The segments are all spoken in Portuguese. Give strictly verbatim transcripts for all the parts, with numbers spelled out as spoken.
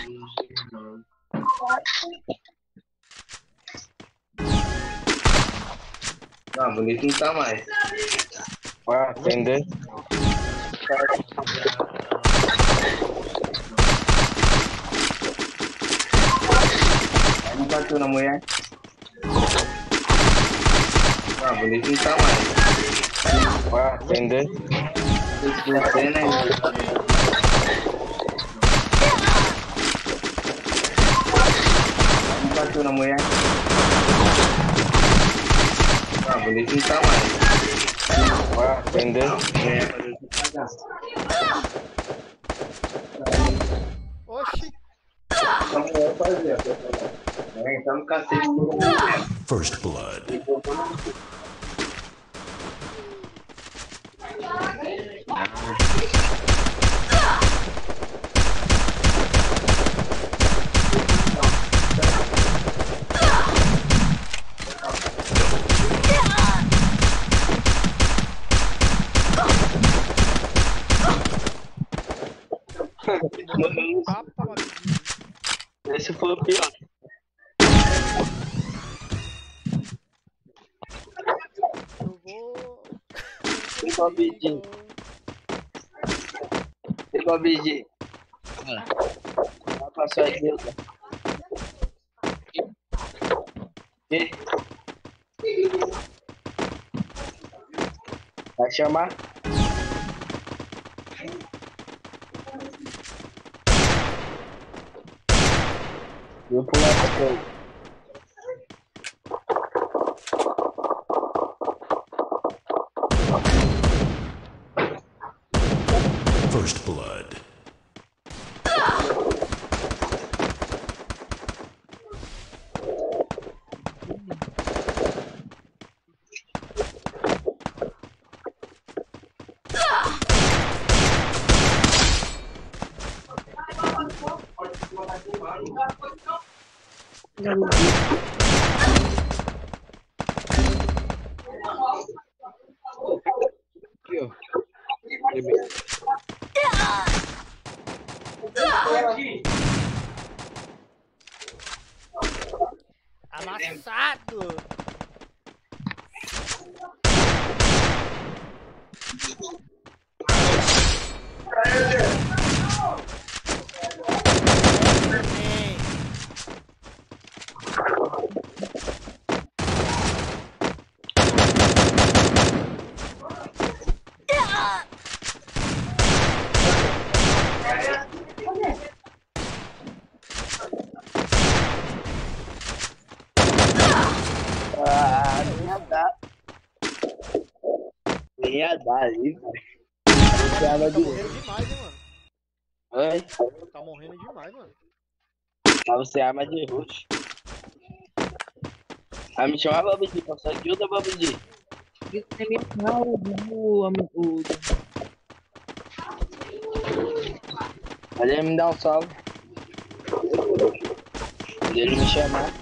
Não, bonito não tá mais. Ah, entendeu? Não bateu na mulher. Não, bonito não tá mais. Ah, entendeu? Você, né? Não bateu na mulher. Não, bonito não tá mais. Ah, entendeu? Oxi. Vamos fazer. Então no cacete. First blood. Esse foi o pior. Eu vou. Igual a B G. Igual a B G. Vai passar a direita. Vai chamar? Vou pular pra cá. First blood. Aqui, ó. Amassado! Ei. Ah, nem ia dar. Nem ia dar ali, velho. Você Tá arma de morrendo demais, hein, mano. Oi? Tá morrendo demais, mano. Mas você arma de rush. Ah, me chama Babidi, pra sua ajuda, Babidi. Pode ele me dar um salve. Quando ele me chamar.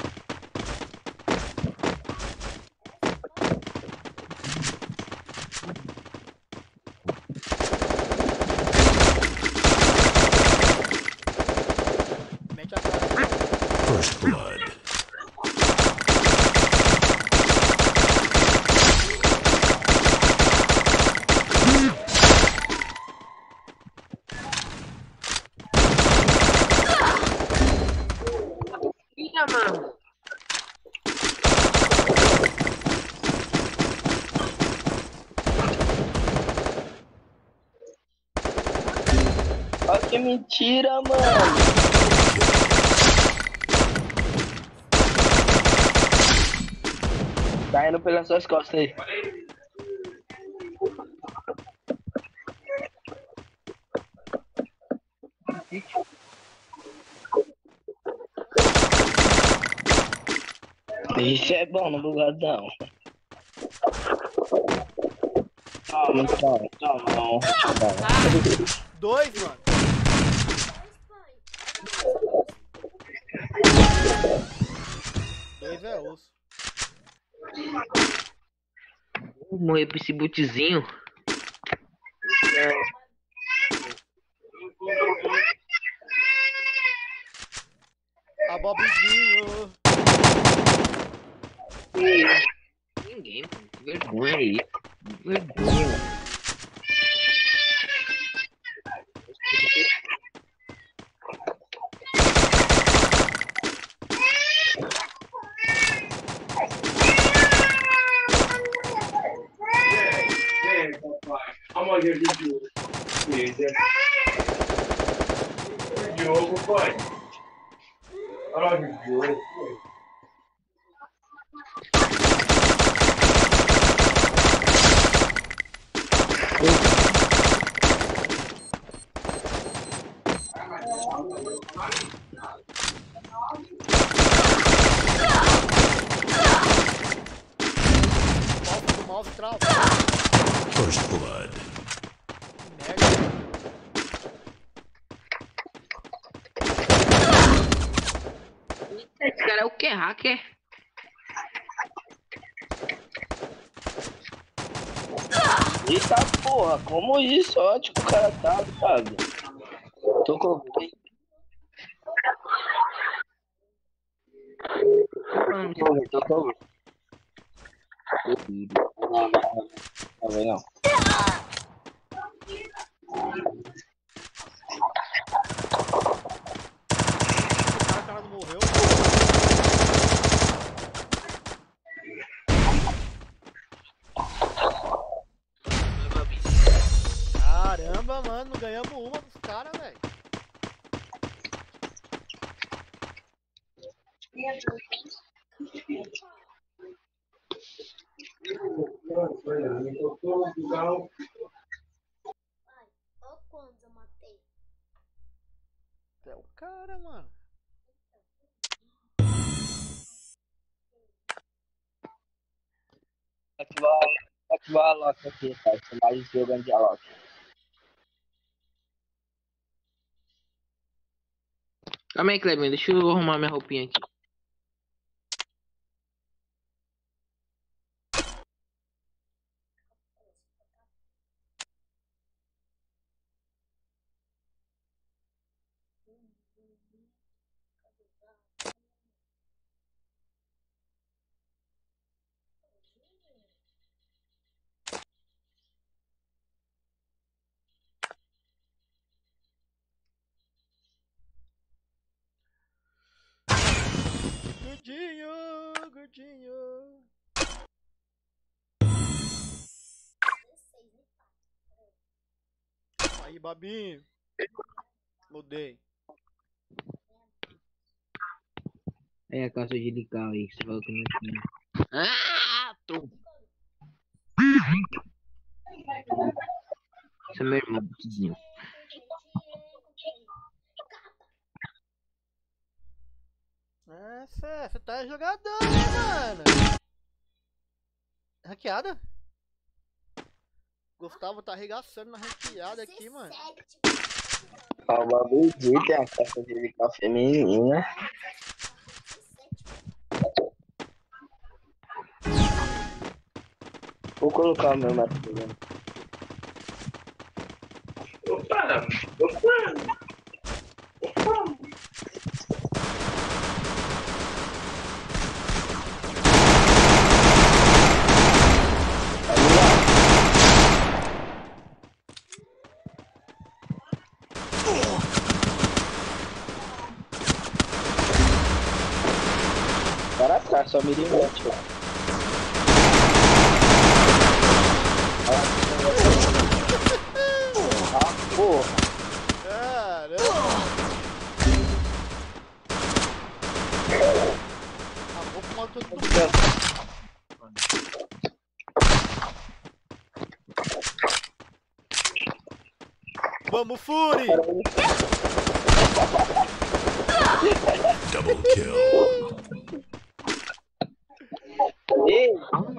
Mete a cara. First blood. Ih, mano. Olha que mentira, mano. Tá indo pelas suas costas aí. Isso é bom no bugadão. Toma, toma, toma. Dois, mano. Dois é osso. Vou morrer pra esse bootzinho. Babinho. Ninguém, mano. Que vergonha aí. Que vergonha, mano. Vamos ver vídeo. Diogo, foi. Olha o Diogo. Mouse do mouse trava. First blood. Que merda. Esse cara é o que? Hacker? Eita porra, como isso? Ó, tipo, o cara tá, sabe? Tô com. Mano, Tô com, tô com. Não, não, não. Não, vem não. O cara não morreu. Caramba, mano, não ganhamos uma dos caras, velho. Olha quantos eu matei. É o cara, mano. Ativar, ativar a lock aqui, cara. Você mais jogando de lock. calma aí, Clebinho. Deixa eu arrumar minha roupinha aqui. Gordinho, gordinho. Aí, babinho. Mudei. É a calça angelical aí, que você falou que não tinha. Ah, tô. Esse é meu irmão, Tizinho. Essa, você tá jogador, né, mano? Ranqueada? Gustavo tá arregaçando na ranqueada aqui, mano. Calma, bebê, tem a caixa de café feminina. Vou colocar o meu material. Opa! Opa! Opa! Cara, tá, só mirimete, ó. Ah, porra. Caramba! Ah, vou fumar todo mundo. Vamos, Fury! Double kill. Ei,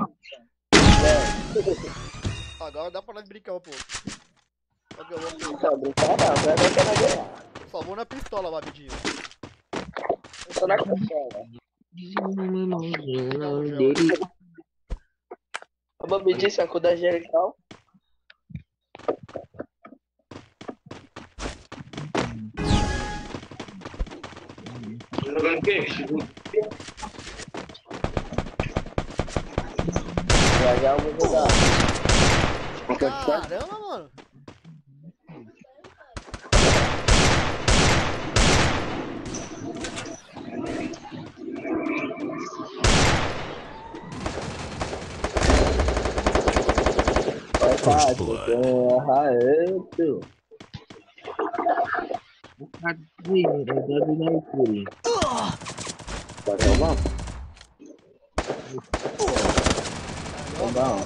Agora dá pra nós brincar um pouco. Só que eu vou não tá brincando, não, vai dar pra ganhar. Só vou na pistola, babidinho. Eu tô na cachola. Dele. A Bambi disse a cor da Jerical. jogando o quê? Já já eu vou jogar. Caramba, mano. Vai, First blood. errar eu, tio. Cadê? É W na Fúria. Tá bom? Tá bom.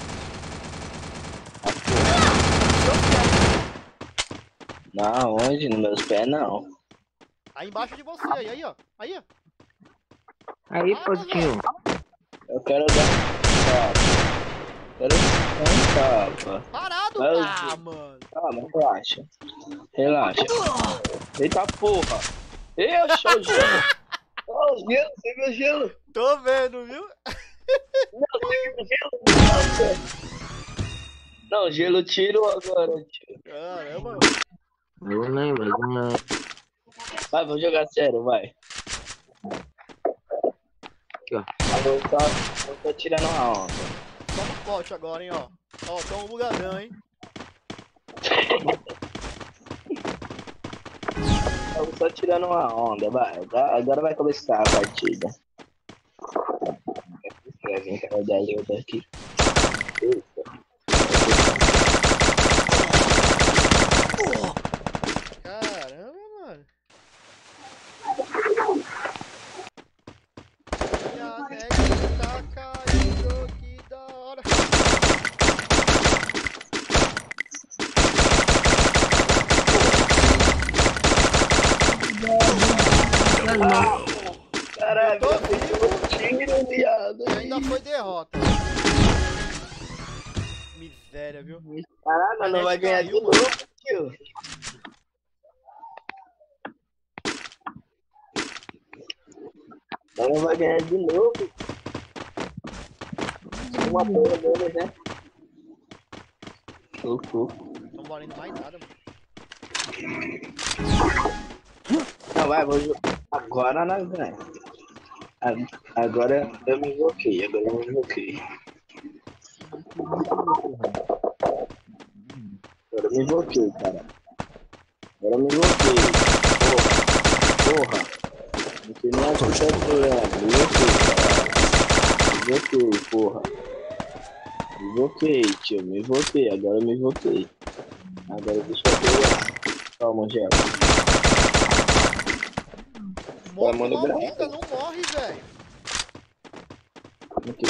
Não, onde? Nos meus pés, não. Aí embaixo de você, aí, aí, ó. Aí, ó. Aí, Potinho. Eu quero dar um tapa. Quero dar um tapa. Parado! Mas eu- Ah, mano. Calma, relaxa. Relaxa. Eita porra. Eu sou o gelo. Ó, o gelo, você viu o gelo? Tô vendo, viu? Não, você viu o gelo? Não, o gelo tirou agora, tio. Caramba. Eu não lembro, eu não lembro. Vai, vamos jogar sério, vai. Aqui, ó. Eu tô, eu tô tirando uma onda. Só no pote agora, hein, ó. Ó, tô um bugadão, hein. Eu tô tirando uma onda, vai. Agora agora vai começar a partida. Vem cá, dar ajuda aqui. Eita. Caramba, mano. E a nega tá caindo, que da hora. Caralho, Tô vivo tiro, viado. e ainda foi derrota. Miséria, viu? Caralho, mas não vai ganhar de Caiu, novo, tio. Mas não vai ganhar de novo. Uma porra dele, né? Socorro. Não valendo mais nada, mano. Não, vai, vou jogar. Agora nós ganhamos. A- Agora eu me invoquei, agora eu me invoquei. Agora eu me invoquei, cara. Agora eu me invoquei. Porra. Porra. Não tem nem a que tá doendo. Me invoquei, cara. Me invoquei, porra. Me invoquei, tio. Me invoquei. Agora eu me invoquei. Agora deixa eu ver. Calma, Angela. Moto mano, maldita, não morre, velho. Aqui.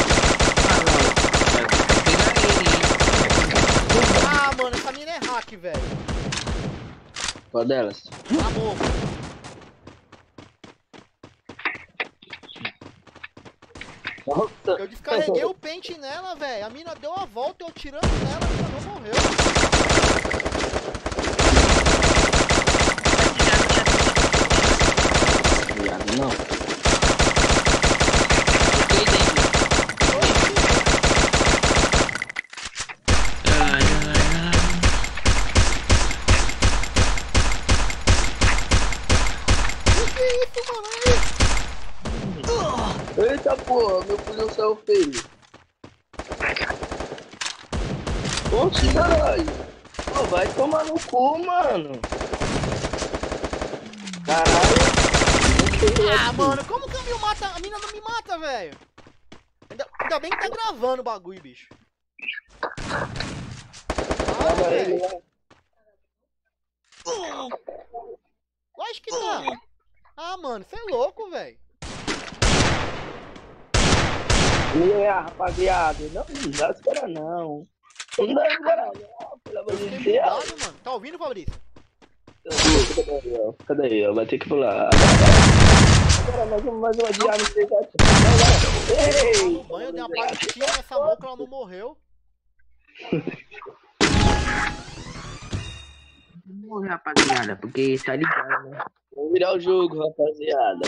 Ah, mano, essa mina é hack, velho. Qual delas? Amor. Nossa. Eu descarreguei o pente nela, velho. A mina deu a volta, eu tirando nela, a mina não morreu. Viado, não. O que é isso, mano? Eita porra, meu pulhão saiu feio. Oxe, caralho. Pô, vai tomar no cu, mano. Caralho. Ah, mano, como que a mina mata? A mina não me mata, velho. Ainda, ainda bem que tá gravando o bagulho, bicho. Ah, Tava ele velho. lá. Lógico que tá. Ah, mano, você é louco, velho. E aí, rapaziada, não, não dá espera não. Não dá espera não, pelo amor Eu de fiquei Deus. bugado, mano. Tá ouvindo, Fabrício? Cadê aí, ó? Cadê aí, ó? Vai ter que pular. Agora mais uma, mais uma diária no peito. Ei! No banho, eu dei uma patinha nessa boca, ela não morreu. Não morrer, rapaziada, porque tá ligado, né? Vamos virar o jogo, rapaziada.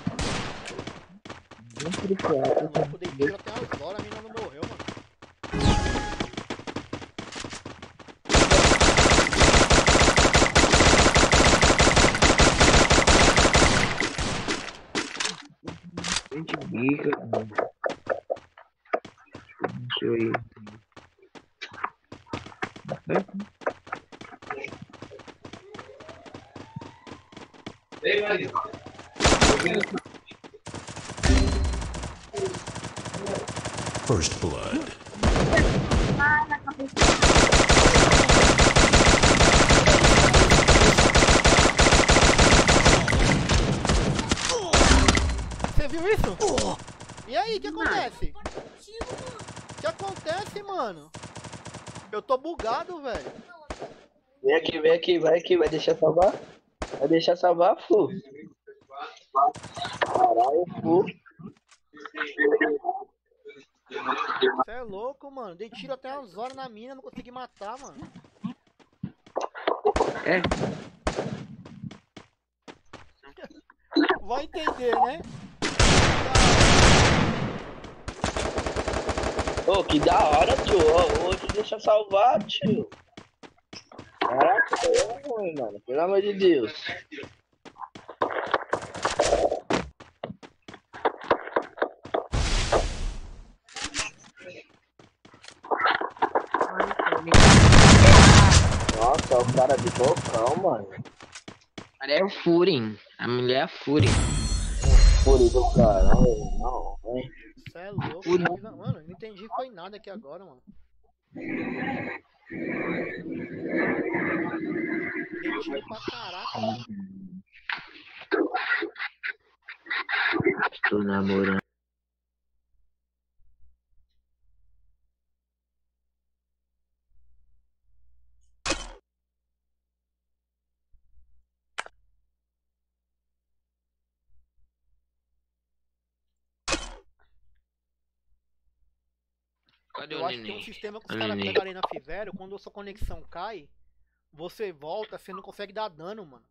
Vamos pro quarto. Louco, deitei até as horas, a mina não morreu, mano. Gente bica, mano. Isso aí. Ei, Maria. First blood. Você viu isso? E aí, o que acontece? O que acontece, mano? Eu tô bugado, velho. Vem aqui, vem aqui, vai aqui, vai deixar salvar? Vai deixar salvar, fu? Caralho, fu. Você é louco, mano. Dei tiro até umas horas na mina, não consegui matar, mano. É, Vai entender, né? Ô, que da hora, tio. Ô, hoje deixa salvar, tio. Caraca, é ruim, mano. Pelo amor de Deus. Nossa, o cara de bocão, mano. cara é o Furin. A mulher é a Furin. Fúria do caralho, não, hein? Você é louco, mano. Mano, eu não entendi foi nada aqui agora, mano. Dei tiro pra caraca. Tô namorando. Cadê Eu o acho que tem um neném? sistema que os O caras neném. pegarem na Fivério, quando a sua conexão cai, você volta, você não consegue dar dano, mano.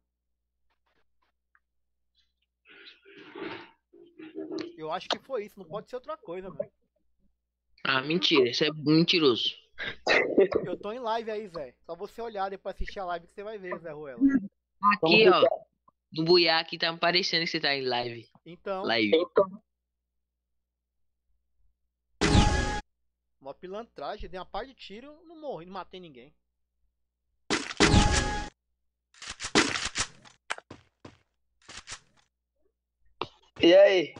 Eu acho que foi isso, não pode ser outra coisa, velho. Ah, mentira. Isso é mentiroso. Eu tô em live aí, Zé. Só você olhar depois assistir a live que você vai ver, Zé Ruela. Aqui, ó. No Buiá aqui tá me parecendo que você tá em live. Então, Live. uma pilantragem, dei uma par de tiro, não morri, não matei ninguém. E aí?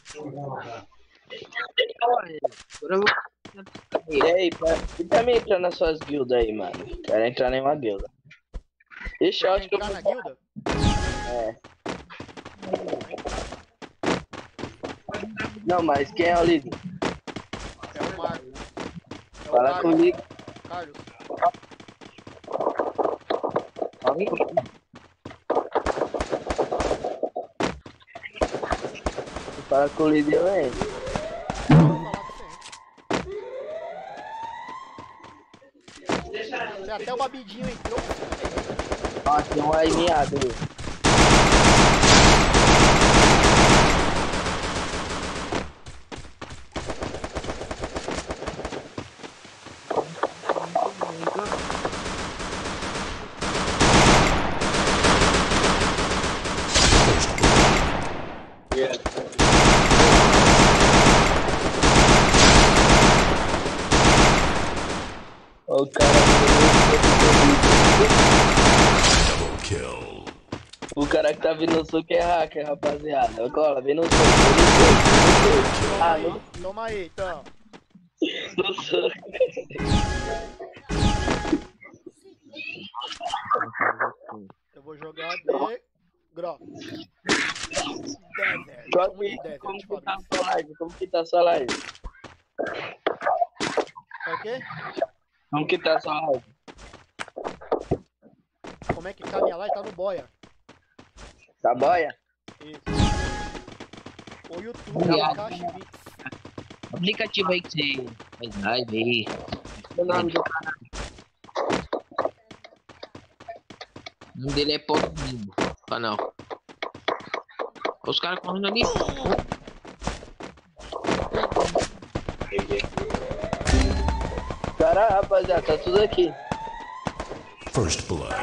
Agora eu vou. E aí, pra... e pra mim entrar nas suas guildas aí, mano? Quero entrar em nenhuma guilda. Ixi, eu Quer acho que eu entrar vou... na guilda? É. Não, mas quem é o líder? É o Marco. É o Fala Carlos. comigo. Carlos. Fala com o líder, eu entro. Eu vou falar com você. Você até o Babidinho entrou. Ó, tem um aí miado aí. O cara... Double kill. O cara que tá vindo no suco é hacker, rapaziada. Ô, Cola, vem no suco, vem no suco, vem no suco. Toma Ah, aí, no, toma aí, então. no suco. Eu vou jogar de Grok. Desert. Qual Chama de que- Desert, Como que tá Fabrício. a sua live? Como que tá a sua live? É o quê? Como que tá a sua live? Como é que tá minha live? Tá no boia. Tá boia? Isso. O YouTube, é o Cash Mix. Aplicativo aí que você faz live aí. O nome do O nome dele é Pop Lindo. Canal. Olha os caras correndo ali. cara, rapaziada, tá tudo aqui. First blood.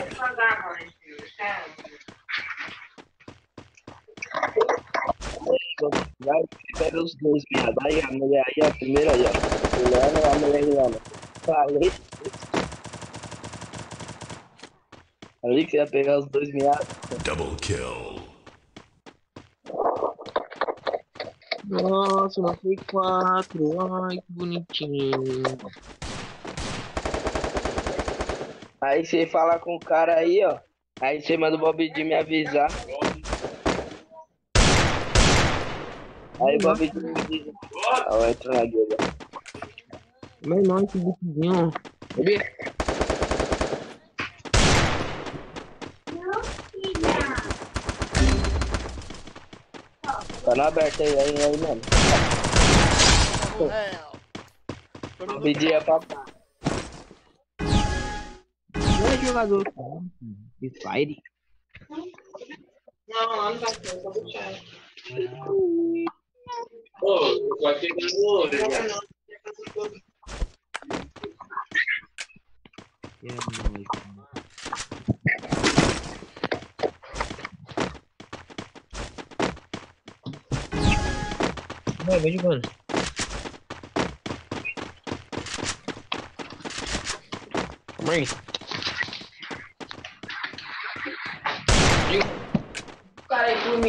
Vai, pega os dois, viado. Aí a mulher aí, a primeira aí, ó. Pulando, a mulher rilando. Falei. Ali que ia pegar os dois miados. Double kill. Nossa, matei quatro. Ai, que bonitinho. Aí você fala com o cara aí, ó. Aí você manda o Bob D me avisar. Aí o Bob D me avisa. Ah, eu entro na guilda. Meu irmão, que bonitinho. Bebê. Tá na aberta aí, aí, aí, mano. É. Bob D é papai. Não é jogador. De Fire. Não, lá não vai ser, só deixar. Ô, pode pegar no olho, né? É nóis. Vai, vai jogando. Calma aí. Cara aí por mim.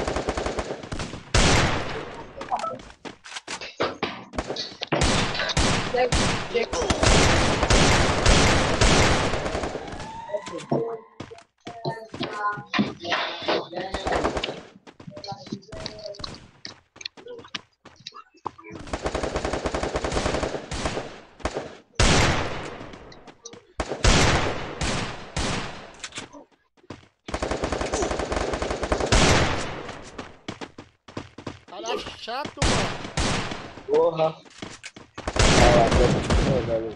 Cara chato, mano. Porra. Ah, lá, tô... velho.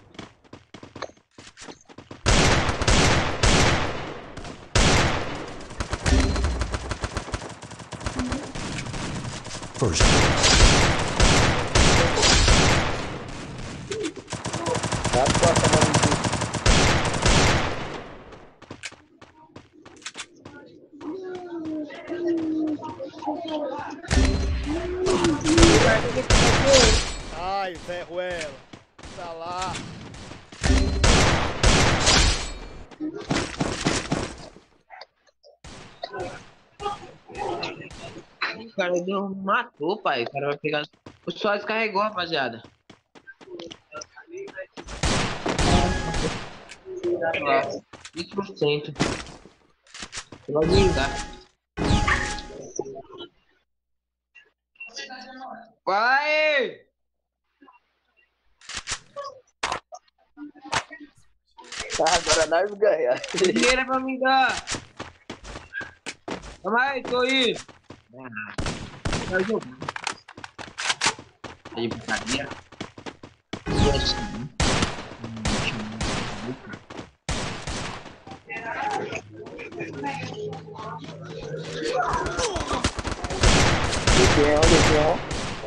First blood. Dá a porta, mano. Ai, Zé Ruela. Tá lá. O cara deu, matou, pai. O cara vai pegar. O só descarregou, rapaziada. vinte por cento. Você vai ligar. Vai! Ah, agora nós ganhamos. Dinheiro é pra me dar. Calma aí, tô indo. Ah, vai jogar. Aí, brincadeira. Legião, legião.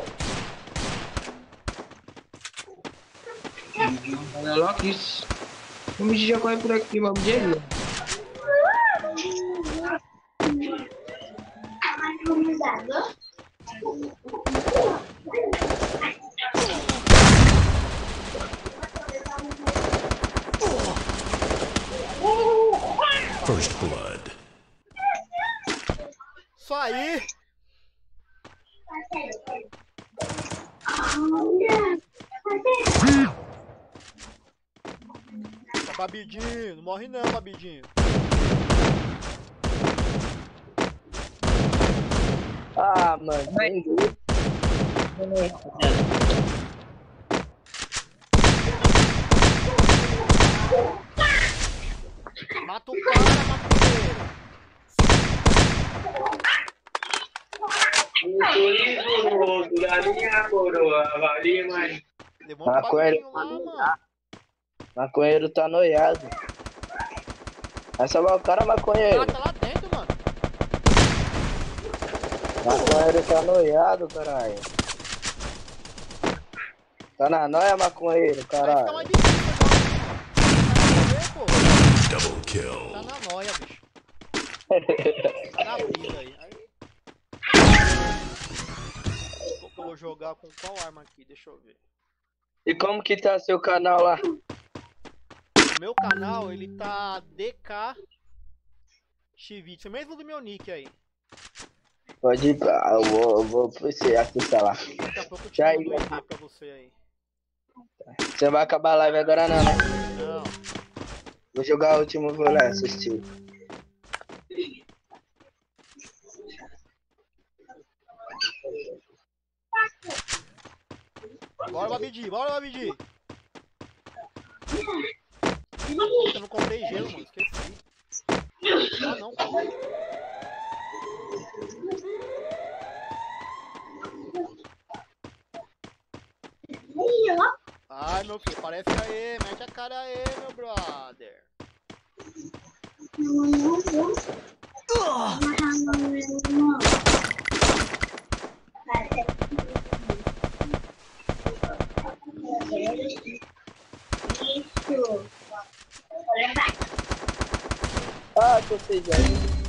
Olha lá que isso. O bicho já corre por aqui, vamos de ele. First blood. Isso aí. Tá, Babidinho, não morre não, Babidinho. Ah, mano. Tem jeito. Mata o cara, mata ele. Turismo da minha coroa, valia mais. Levanta o Maconheiro. Babidinho lá, mano. Maconheiro tá noiado. Vai salvar o cara, O maconheiro. cara tá lá dentro, mano. Maconheiro tá noiado, caralho. Tá na noia, maconheiro, Aí fica caralho. mais difícil agora. Tá pô. Double Tá kill. na noia, bicho. Tá na brisa aí. Aí jogar com qual arma aqui? Deixa eu ver. E como que tá seu canal lá? O meu canal, ele tá D K Chivite, o mesmo do meu nick aí. Pode ir pra... Eu vou, eu vou você acessar lá. Daqui a pouco eu te Já mando o ia. I D pra você aí. Você vai acabar a live agora não, né? Não. Vou jogar o último, vou lá assistir. Bora, Babidi, bora, Babidi. Eu não comprei gelo, mano, esqueci. Ah, não, comprei. Ai, meu filho, parece aí, mete a cara aí, meu brother. Ah, tô sei já.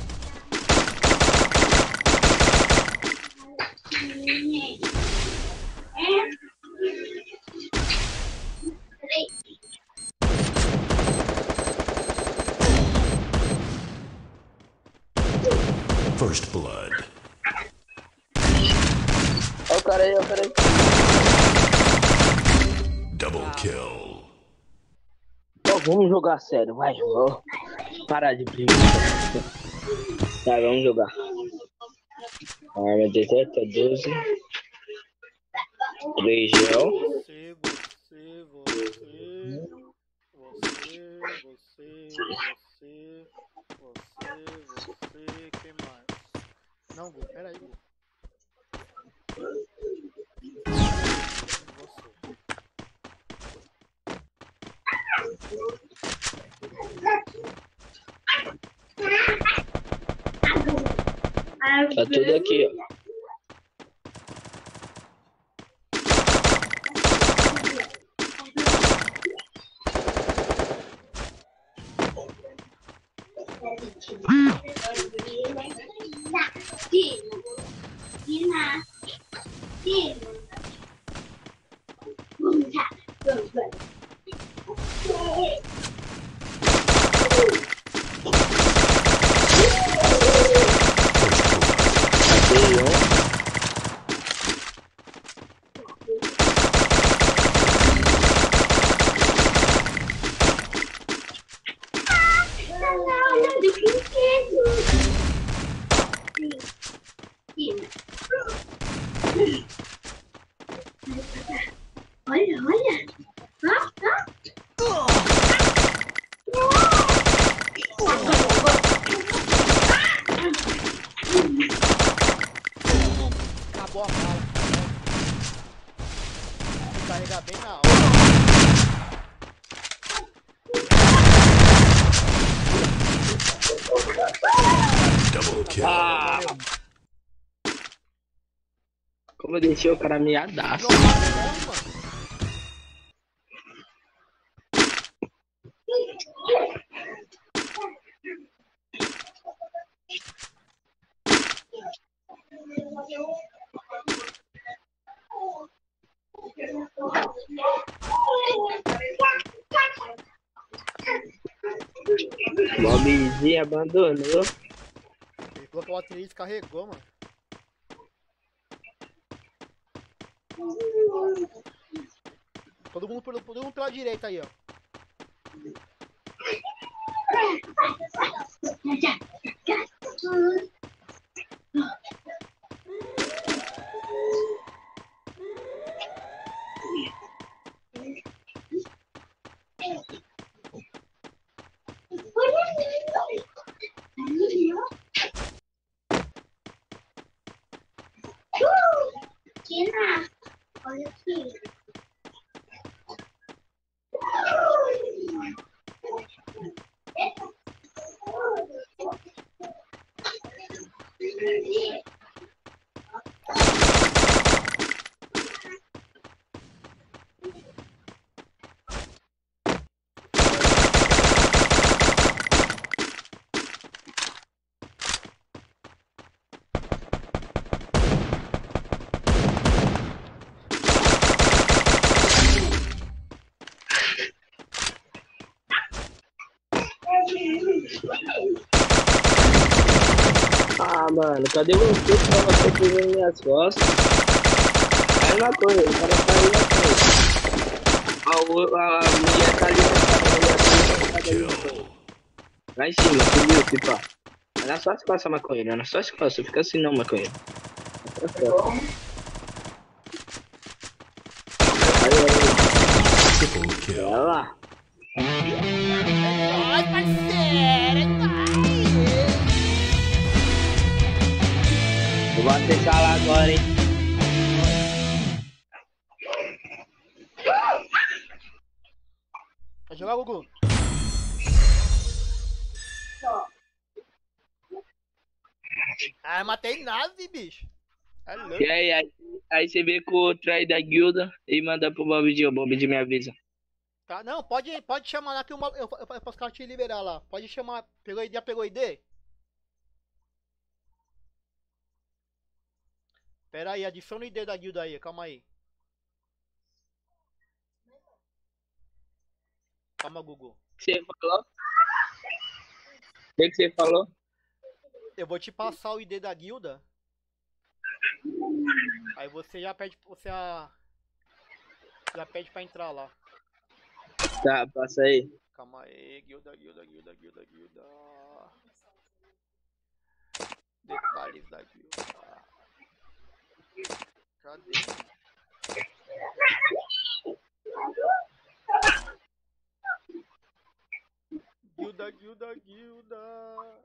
First blood. Ó o cara aí, ó o cara aí. Double kill. Ó, vamos jogar sério, vai. Ó. Parar de briga. Tá, vamos jogar. Arma deserta, doze. três gel. Você, você, você, você, você, você, você, você, que mais? Não, Gu, pera aí, Gu. Você. Tá tudo aqui, ó. Olha, olha. Ah, ah. Acabou a bala. Vou carregar bem na hora. Double kill. Ah! Como eu deixei o cara miadaço. Bobzinho abandonou. Ele falou que o bateria descarregou, mano. Todo mundo, pelo- todo mundo pela direita aí, ó. Tina, olha aqui. mano. Cadê você que tava protegendo minhas costas? Aí matou ele, o cara caiu na frente. Ó, o- a mulher tá ali, a mulher tá ali, tá ali. Lá em cima, subiu, tipo, ó. É nas suas costas, maconheiro, é nas suas costas, fica assim não, maconheiro. Nas suas costas. Aí, aí, Triple olha kill. lá. Ai, parceiro, é nóis. Eu vou acessar lá agora, hein. Vai jogar, Gugu? Ah, matei nave, bicho. É louco. E aí, aí, aí você vê com o trai da guilda e manda pro Bobidinho, o Bobidinho me avisa. Tá, não, pode, pode chamar lá que eu, eu, eu, eu posso te liberar lá. Pode chamar. Pegou I D? Já pegou I D? Pera aí, adiciona o I D da guilda aí, calma aí. Calma, Gugu. O que você falou? O que que você falou? Eu vou te passar o I D da guilda. Aí você já pede, você a, já pede pra entrar lá. Tá, passa aí. Calma aí, guilda, guilda, guilda, guilda, guilda. Detalhes da guilda. Cadê? Guilda, guilda, guilda.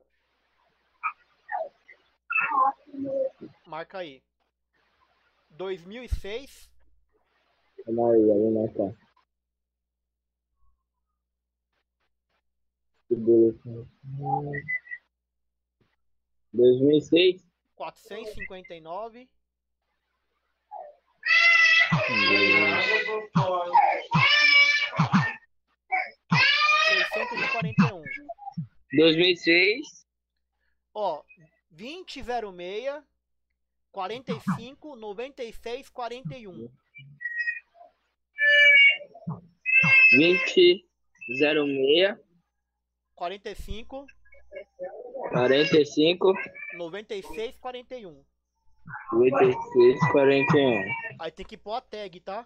Marca aí. dois mil e seis. Calma aí, aí não tá. Que beleza. dois mil e seis? quatrocentos e cinquenta e nove. seiscentos e quarenta e um. dois mil e seis? Ó, vinte zero seis, quarenta e cinco, noventa e seis, quarenta e um. vinte, zero seis, quarenta e cinco, quarenta e cinco, noventa e seis, quarenta e um. noventa e seis, quarenta e um. Aí tem que pôr a tag, tá?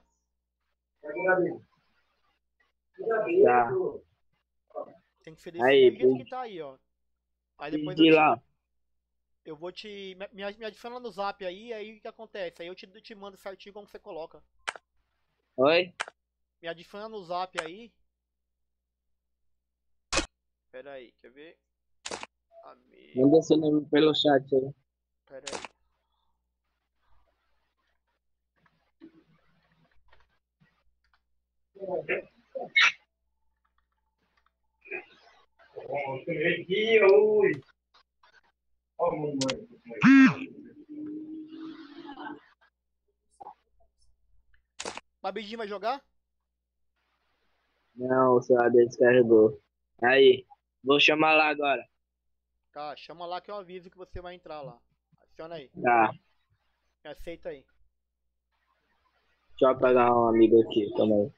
Tá. Tem que ser desse Aí, mesmo jeito pô. que tá aí, ó. Aí depois Pedi eu, te, lá. eu vou te. Me, me adiciona no zap aí, aí o que acontece? Aí eu te, te mando certinho como você coloca. Oi? Me adiciona no zap aí. Pera aí, quer ver? Amigo. Manda seu nome pelo chat aí. Pera aí. Babidinho vai jogar? Não, o celular dele descarregou. Aí, vou chamar lá agora. Tá, chama lá que eu aviso que você vai entrar lá. Adiciona aí. Tá. Me aceita aí. Deixa eu apagar um amigo aqui, calma aí.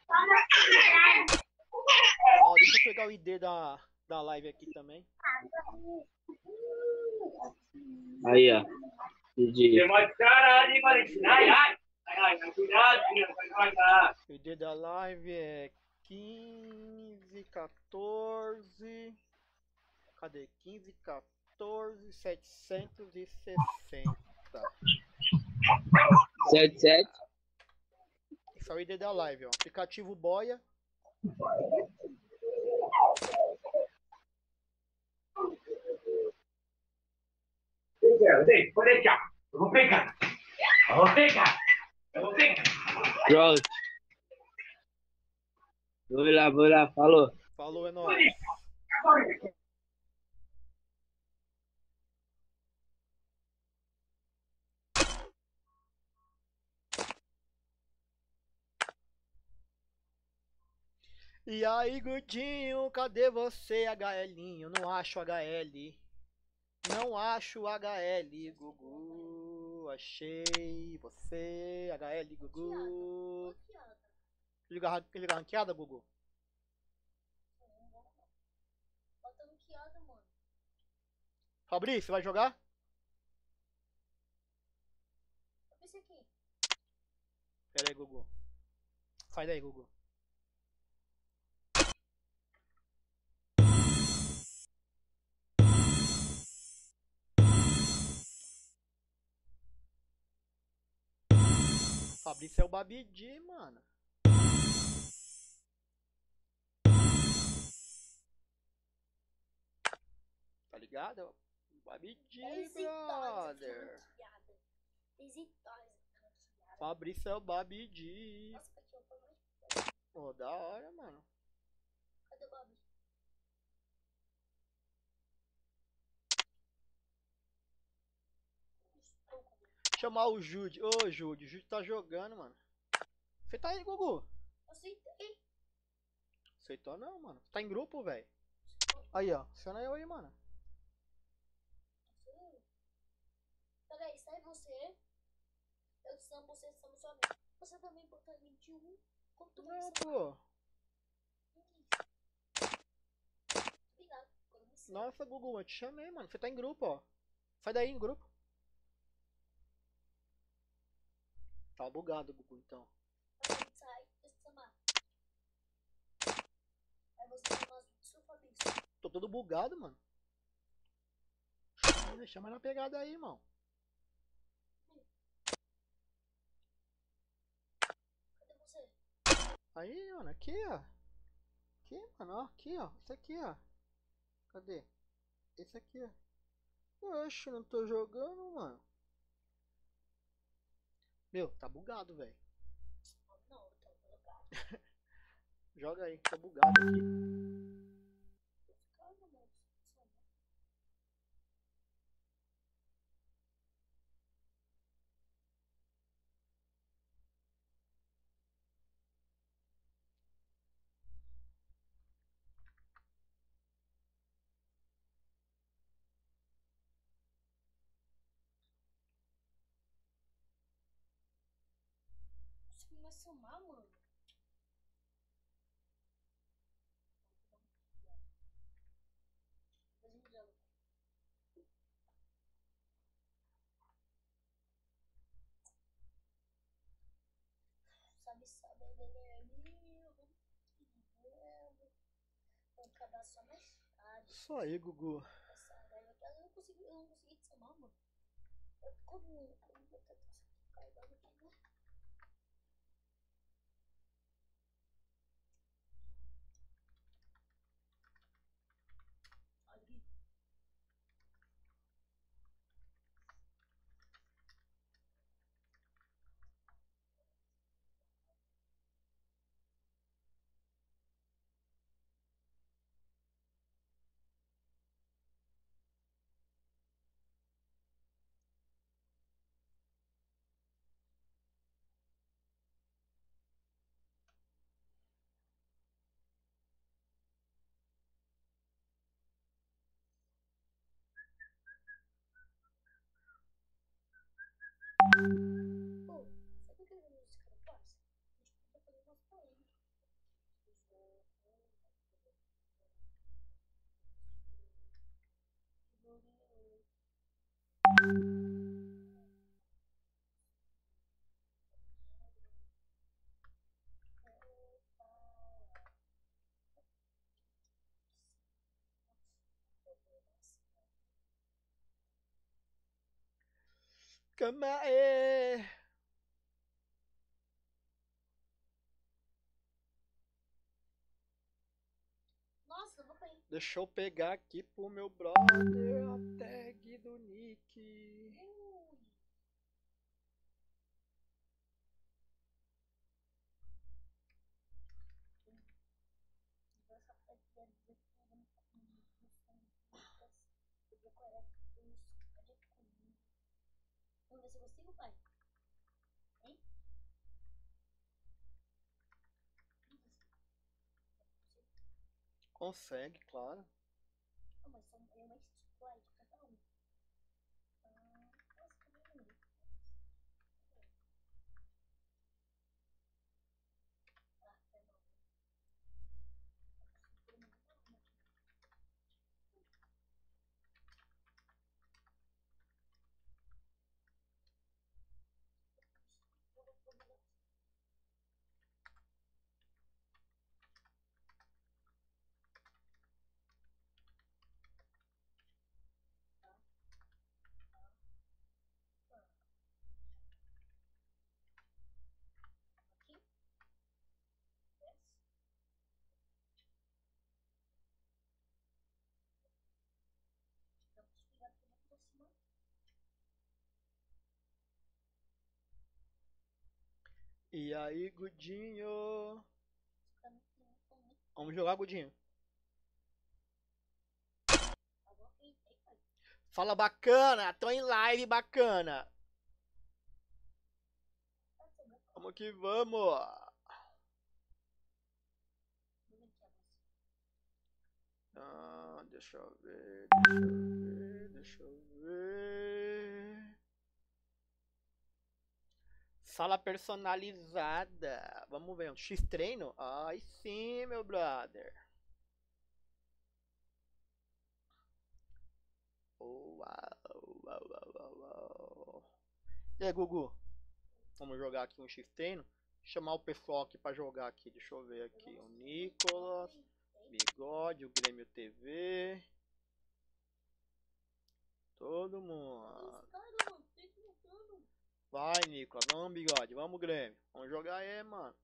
Ó, deixa eu pegar o I D da, da live aqui também. Aí, ó. Pedi. O I D da live é quinze, quatorze. Cadê? quinze, quatorze, setecentos e sessenta. sete sete. Esse é o I D da live, ó. Aplicativo Boia. Pode deixar. Eu vou pegar. Eu vou pegar. Eu vou pegar. Pronto. Vou lá, vou lá, falou. Falou, é nóis. E aí, Gudinho, cadê você, HLinho? Não acho H L. Não acho H L, Gugu. Achei você, H L, Gugu. Liga, liga ranqueada, Gugu? Fabrício, vai jogar? Pera aí, Gugu. Sai daí, Gugu. Fabrício é o Babidi, mano. Tá ligado? Babidi, brother. Fabrício é o Babidi. Pô, da hora, mano. Cadê o Babi? Chamar o Jude. Ô, Jude. O Jude tá jogando, mano. Você tá aí, Gugu? Aceitei. Aceitou não, mano. Tá em grupo, velho. Aí, ó. Aciona eu aí, mano. Peraí, sai você. Eu chamo você, chamo sua amiga. Você também botou vinte e um. Como tu vai Não, ser? pô. Obrigado. Agora você. Nossa, Gugu, eu te chamei, mano. Você tá em grupo, ó. Sai daí, em grupo. Tá bugado, Gugu, então. Aí sai, deixa eu chamar. Aí você chama as do seu Fabrício. Tô todo bugado, mano. Chama, chama na pegada aí, irmão. Cadê você? Aí, mano, aqui, ó. Aqui, mano, ó. Aqui, ó. Esse aqui, ó. Cadê? Esse aqui, ó. Oxe, não tô jogando, mano. Meu, tá bugado, velho. Não, eu tô colocado. Joga aí, tá bugado aqui. Calma, mano. Você vai somar, mano? Depois a gente joga. Sabe, sabe, Guilherme. Vou acabar só mais tarde. Isso aí, Gugu. Essa raiva que eu não consegui, eu não consegui te chamar, mano. Eu, como, como vou tentar carregar aqui, né? Ali. Pô, sabe aquela música do Parça? A gente podia fazer umas polêmicas. Calma aí. Nossa, eu vou cair. Deixa eu pegar aqui pro meu brother a tag do Nick. Ui. Essa parte da vida que eu não comigo, eu vou correr isso, pode comigo. Vamos ver se eu consigo, pai. Hein? Consegue, claro. Oh, mas são, é uma esticla de cada um. Ah, nossa, que bonito. Ah, é não. E aí, Gudinho? Tá muito tempo, né? Vamos jogar, Gudinho. Agora que entrei, pai. Fala, bacana. Tô em live, bacana. Tá sobrando. Vamos que vamos. Vou ver aqui a voz. Ah, deixa eu ver, deixa eu ver, deixa eu ver. Sala personalizada. Vamos ver, um X-treino? Ai sim, meu brother. Oh, uau, uau, uau, uau, uau. E aí, Gugu? Vamos jogar aqui um X-treino? Chamar o pessoal aqui pra jogar aqui. Deixa eu ver aqui. O Nicolas, Bigode, o Grêmio T V. Todo mundo. Cara, mano, tem que montando. Vai, Nicolas. Vamos, Bigode. Vamos, Grêmio. Vamos jogar aí, mano.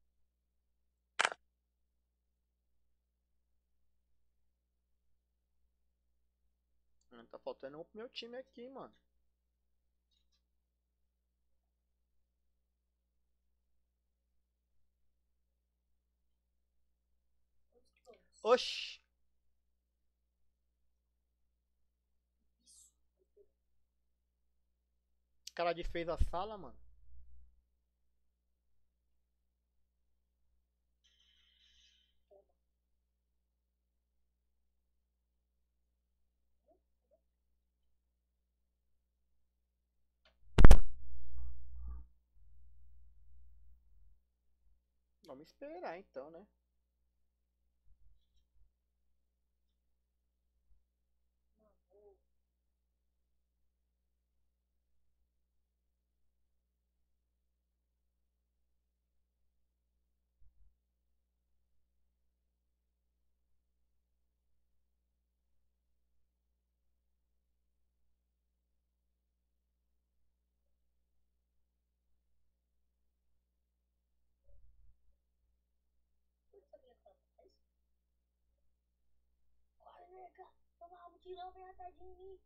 Hum, Tá faltando um pro meu time aqui, mano. Vamos que vamos. Oxi. Isso. Cara de fez a sala, mano. Vamos esperar então, né? Não, vou. Por que sabia que ela faz? Olha, nega. Toma um tirão, vem atrás de mim.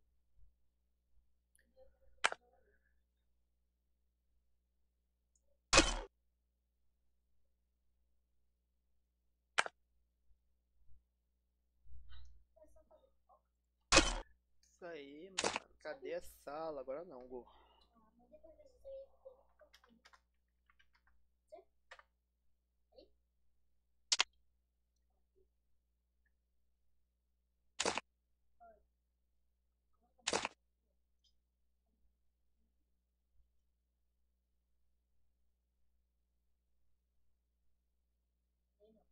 Isso aí, mano. Cadê a sala? Agora não, Gu. Ah, mas depois desse aí, eu vou ficar com ele. Você? Aí? Olha. Aí não.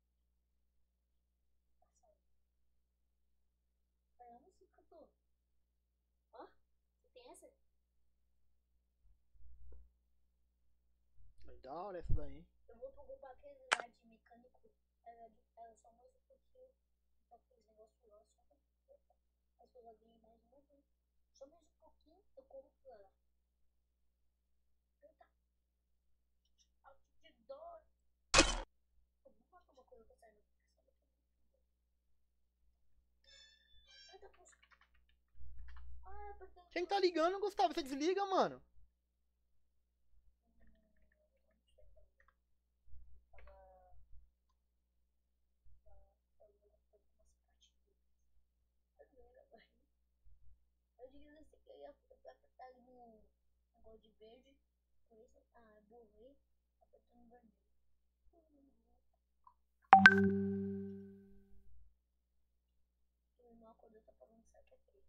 Tá saindo. Olha a música que eu tô. Ó, você tem essa? É da hora essa daí. Eu vou roubar aquele lá de mecânico. Ela, ela só mais um pouquinho. Então, aqueles negócios lá, só mais um pouco. As pessoas ganham mais uma vez. Só mais um pouquinho, eu compro ela. Eita. Out de dor. Eu vou matar uma coisa pra sair no caçador. Eita, poxa. Ah, apertei. Quem tá ligando, Gustavo? Você desliga, mano. Eu diria assim que eu ia apertar ali no negócio de verde. Com isso, ah, borrei, apertando vermelho. O irmão acordou, tá falando certo aqui.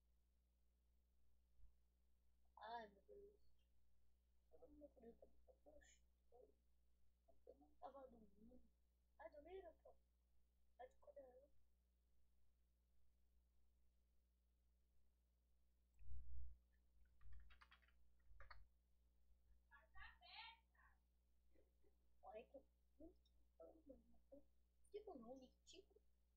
Ai, meu Deus. Todo mundo acordou, tá falando, poxa, todo mundo tava dormindo. Ai, dormiram, pô. Vai te acordar. Olha que eu não tô falando. Tipo, não, Nick, tipo.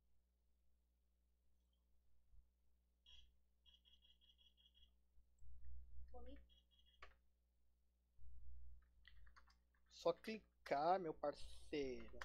Só clicar, meu parceiro.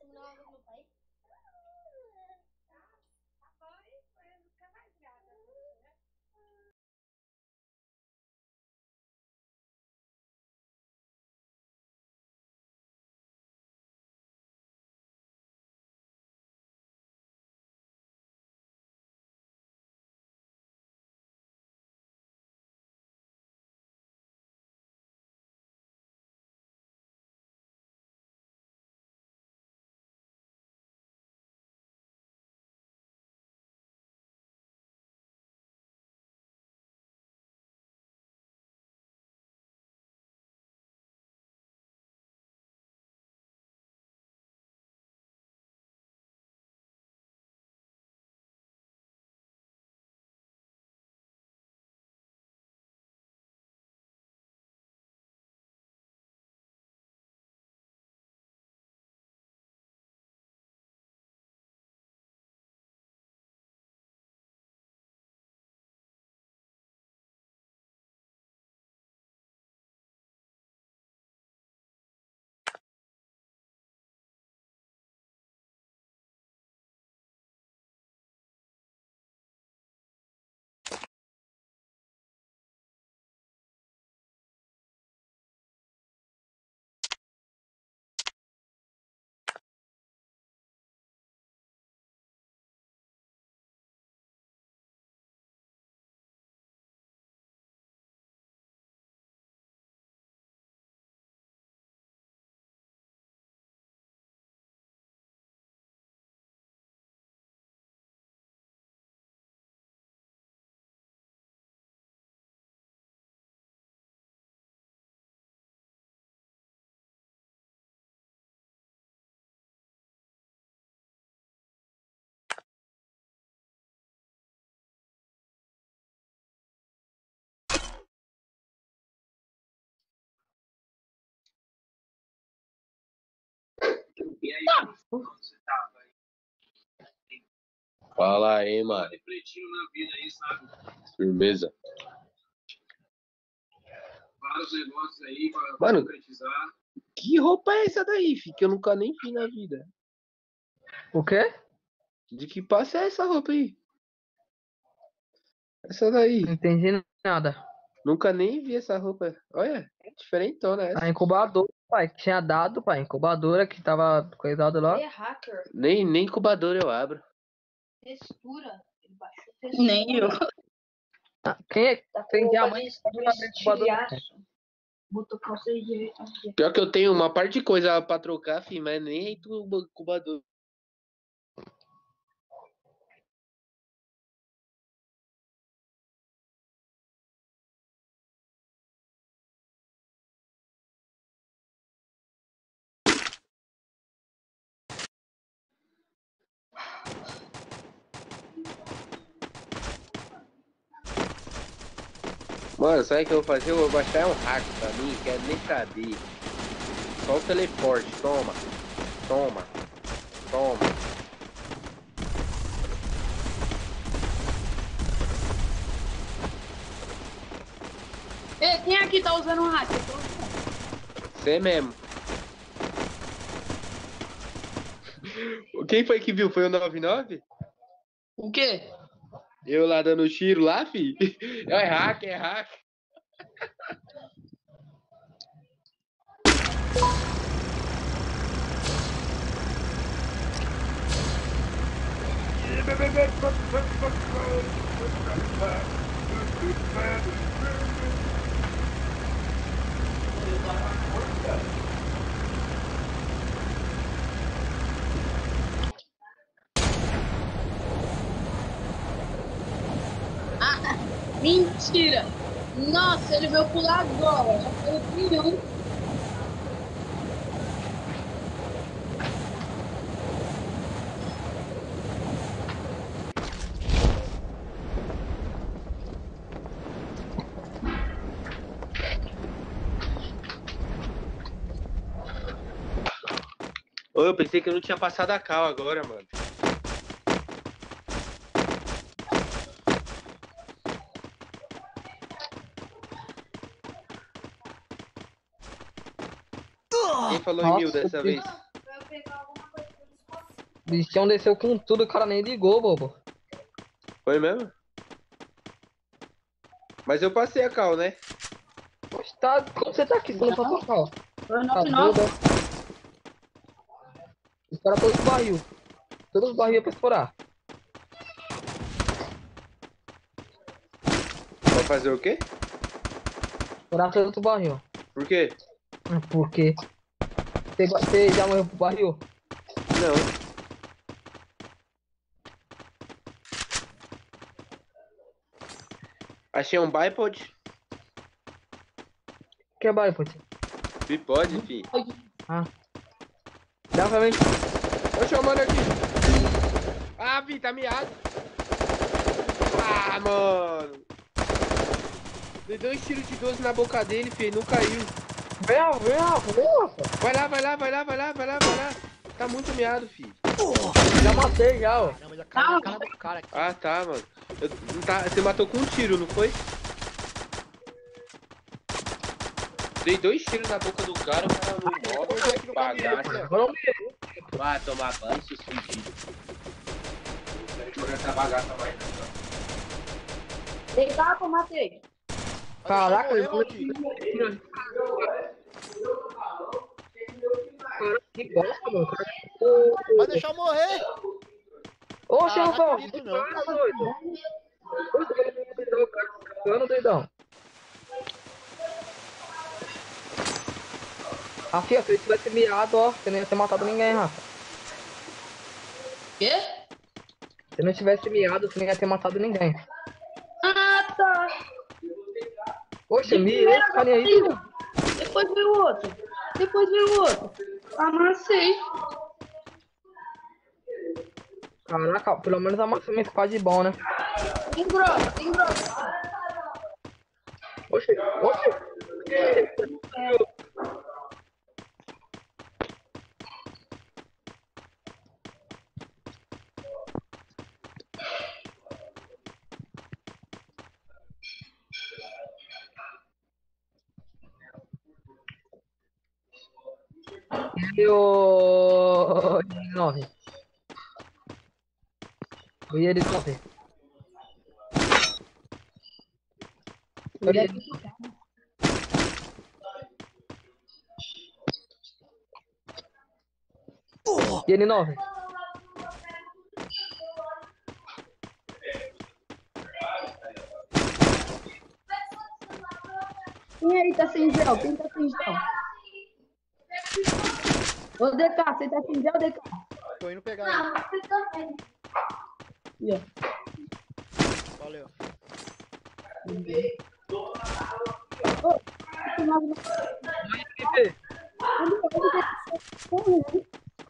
terminar com meu pai. Fala aí, mano. Firmeza. Mano, que roupa é essa daí, fi? Que eu nunca nem vi na vida. O quê? De que passe é essa roupa aí? Essa daí. Não entendi nada. Nunca nem vi essa roupa. Olha, diferentona A essa. incubadora, pai, que tinha dado, pai. Incubadora que tava coisado lá. Ele é hacker. Nem, nem incubador eu abro. Textura. Ele baixou textura. Nem eu. Ah, quem é que Tá tem com diamante? de- Pode abrir incubador. estilhaço. Botou calça de direito aqui. Pior que eu tenho uma parte de coisa pra trocar, fi, mas nem tu incubador. Mano, sabe o que eu vou fazer? Eu vou baixar um hack pra mim, quero nem saber. Só o teleporte, toma. Toma. Toma. Ei, quem aqui tá usando um hacker? Você mesmo. Quem foi que viu? Foi o nove nove? O quê? Eu lá dando tiro lá, fi? É hack, é hack. Ah, mentira! Nossa, ele veio pular agora. Já foi o milhão. Ô, eu pensei que eu não tinha passado a cal agora, mano. Quem falou em mil Nossa, dessa Deus. vez? Eu pegar alguma coisa. bichão desceu com tudo, o cara nem ligou, bobo. Foi mesmo? Mas eu passei a cal, né? Poxa, tá... Como você tá aqui? Você não passou a cal? Foi Tá nove nove. doido, é? Os caras todos os barril. Todos os barril pra explorar. Vai fazer o quê? Explorar todos os barril. Por quê? Por quê? Você, você já morreu pro barril? Não. Achei um bipod. Que é bipod? Bipod, fi. Ah. Dá pra mim. Tô chamando aqui. Ah, fi, tá miado. Ah, mano. Dei dois tiros de doze na boca dele, fi, não caiu. Vem, vem, vem. Vai lá, vai lá, vai lá, vai lá, vai lá, vai lá. Tá muito miado, fi. Já matei já, ó. Caramba, já caiu na cara do cara aqui. Ah, tá, mano. Eu, não tá, você matou com um tiro, não foi? Dei dois tiros na boca do cara, o cara não morre. Que bagaça. Vamos Vai tomar banho, seus fudidos. Não quero jogar essa bagaça mais não. Deitar, pô, matei. Caraca, eu eu vou vou que bosta, mano. Vai deixar eu morrer? Oxe, Ah, eu não vou. acredito, não. Cara, doido. Oxe, doidão. Ah, filha, se ele tivesse miado, ó, você não ia ter matado ninguém, Rafa. Quê? Se não tivesse miado, você não ia ter matado ninguém. Ah, tá. Poxa, mi, esse carinha aí. Depois veio o outro. Depois veio o outro. Amassei. Caraca, pelo menos amassou minha squad bom, né? Tem brota, tem brota. Oxe, oxe. E o nove. E ele nove. E ele nove. Quem aí tá sem gel? Quem tá sem gel? Ô, D K, você tá sem gel, D K? Tô indo pegar ele. Aqui, ó. Valeu. Ô, esse nove não- Ele- ele-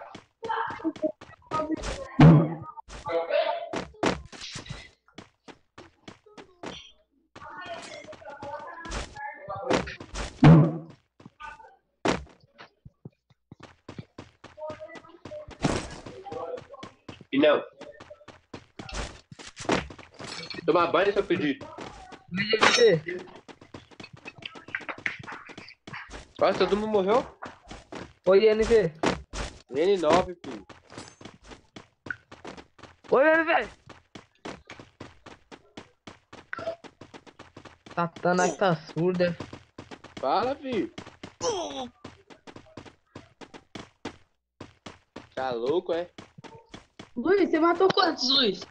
E não. Tomar banho, seu pedido. Nossa, todo mundo morreu? Oi, N V. N nove, filho. Oi, N V. Satanás tá surda. Fala, filho. Tá louco, é? Luiz, você matou quantos, Luiz?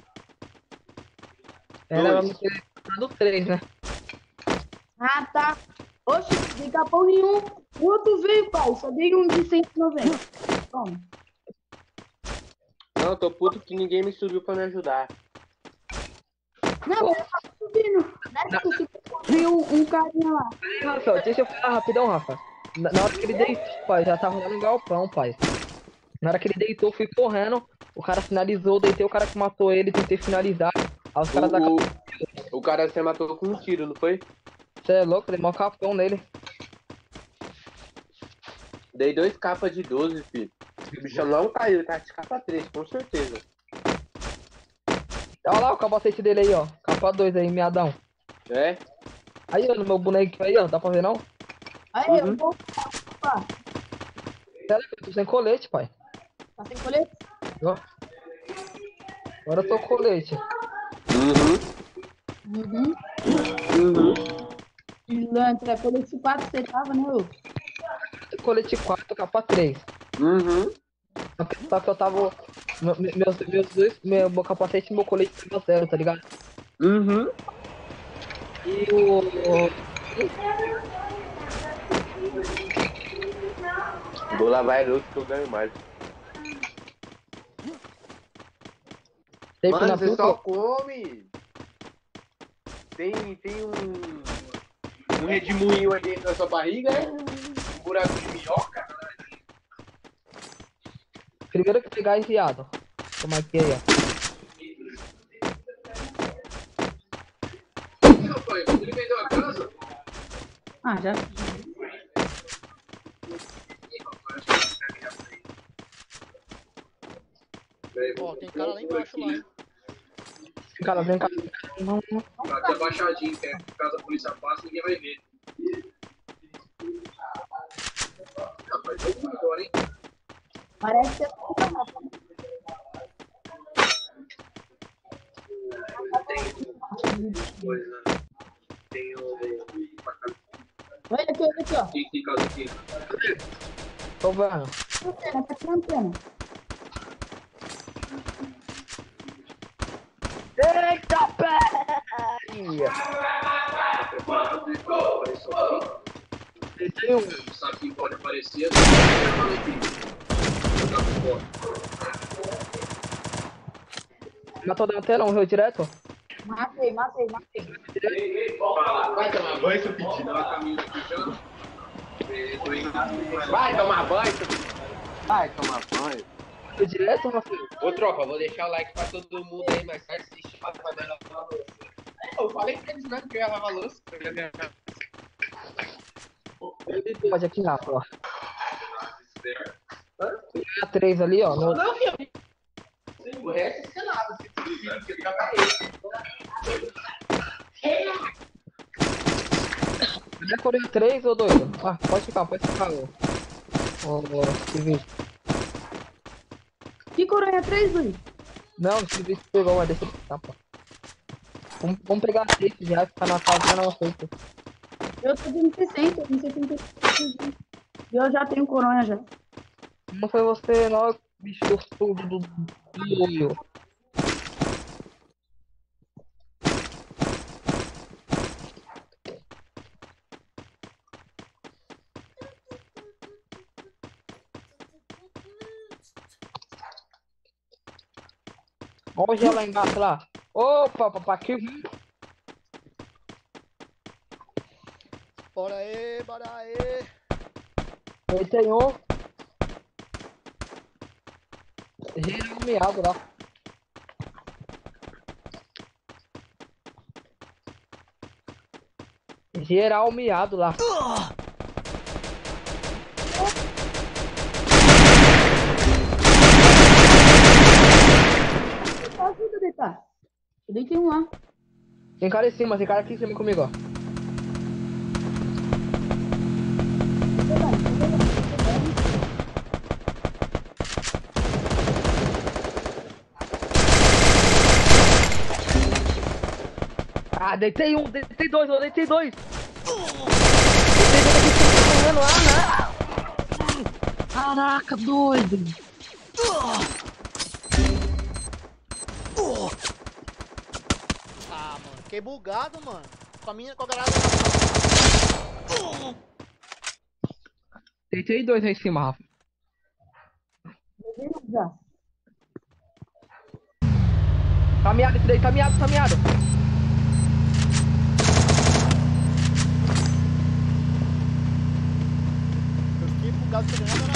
Era Dois. do três, né? Ah, tá. Oxe, de capão nenhum. O outro veio, pai. Só dei um de cento e noventa. Toma. Não, tô puto que ninguém me subiu pra me ajudar. Não, eu tava subindo. Viu um carinha lá. Rafa, deixa eu falar rapidão, Rafa. Na, na hora que ele deitou, pai, já tava lá no galpão, pai. Na hora que ele deitou, fui correndo. O cara finalizou, deitei o cara que matou ele, tentei finalizar. Aí os caras da O, o, o cara você matou com um tiro, não foi? Você é louco, dei mó capão nele. Dei dois capas de doze, filho. O bichão não caiu, ele tá de capa três, com certeza. Olha lá o capacete dele aí, ó. Capa dois aí, miadão. É? Aí, ó, no meu boneco aí, ó. Dá pra ver não? Aí, Uhum. eu vou. Opa, Sério, eu tô sem colete, pai. tá sem colete? Ó. Agora eu tô com colete. Uhum. Uhum. Uhum. Pilantra, colete quatro você tava, né, ô? Colete quatro, capa três. Uhum. Só que eu tava. me- me- Meus, meus dois. Meu, meu capacete e meu colete tava zero, tá ligado? Uhum. E o. Vou lavar a outro que eu ganho mais. Tem Mano, na você pipa? só come. Tem, tem um. Um redemoinho aí dentro da sua barriga, é um buraco de minhoca. Primeiro que pegar enviado. Toma aqui aí, ó. Ele vendeu a casa? Ah, já. Ó, tem cara lá embaixo lá, hein? Cara, vem cá. Não, não. Tá aqui abaixadinho, que é caso a polícia passe, ninguém vai ver. Rapaz, deu ruim agora, hein? Parece que é Coisa. Tem o. olha aqui, olha aqui, ó. Quem tem casa aqui? Tô vendo. Antena, tá aqui a antena. Eita, pé! Tá preparado, né? Apareceu aqui. Tem um. Sabe que pode aparecer, você vai falar aqui. Jogar pro fora. Matou da antena, morreu direto? Matei, matei, matei. Vai tomar banho, seu pedido. Ela caminha aqui já. Vai tomar banho, seu... Vai tomar banho. Morreu direto, Rafael? Ô, tropa, vou deixar o like pra todo mundo aí, mas sai assistir pra fazer lavar a louça. Eu falei pra eles mesmo que eu ia lavar a louça. Eu ia ganhar. Pode aqui na ó. A três ali, ó. No... Não, filho. O resto é selado. Se tu vir, que eu já parei. É Coreia três ou doido? Ah, pode ficar, pode ficar. Ô, ô, Steve. Que coronha três, Luiz? Não, o Steve pegou, mas deixa ele ficar, pô. Vamos, vamos pegar a safe já, ficar na casa não aceita. Eu tô de sessenta, eu setenta e cinco. E eu já tenho coronha já. Não foi você, não, bicho tudo do, do olho. Olha o gelo lá embaixo lá. Opa, papai, que Bora aí, bora aí. ele tem um. Geral miado lá. Geral miado lá. Ajuda, deitar. Eu deitei um lá. Tem cara em cima, tem cara aqui em cima comigo, ó. Ah, deitei um, deitei dois, eu deitei dois. Deitei dois aqui, tô correndo lá, né? Caraca, doido. Ah, mano, fiquei bugado, mano. Com a minha, com a granada. Deitei dois aí em cima, Rafa. Deitei um já. Tá miado esse daí, tá miado, tá miado. Eu fiquei bugado com a granada.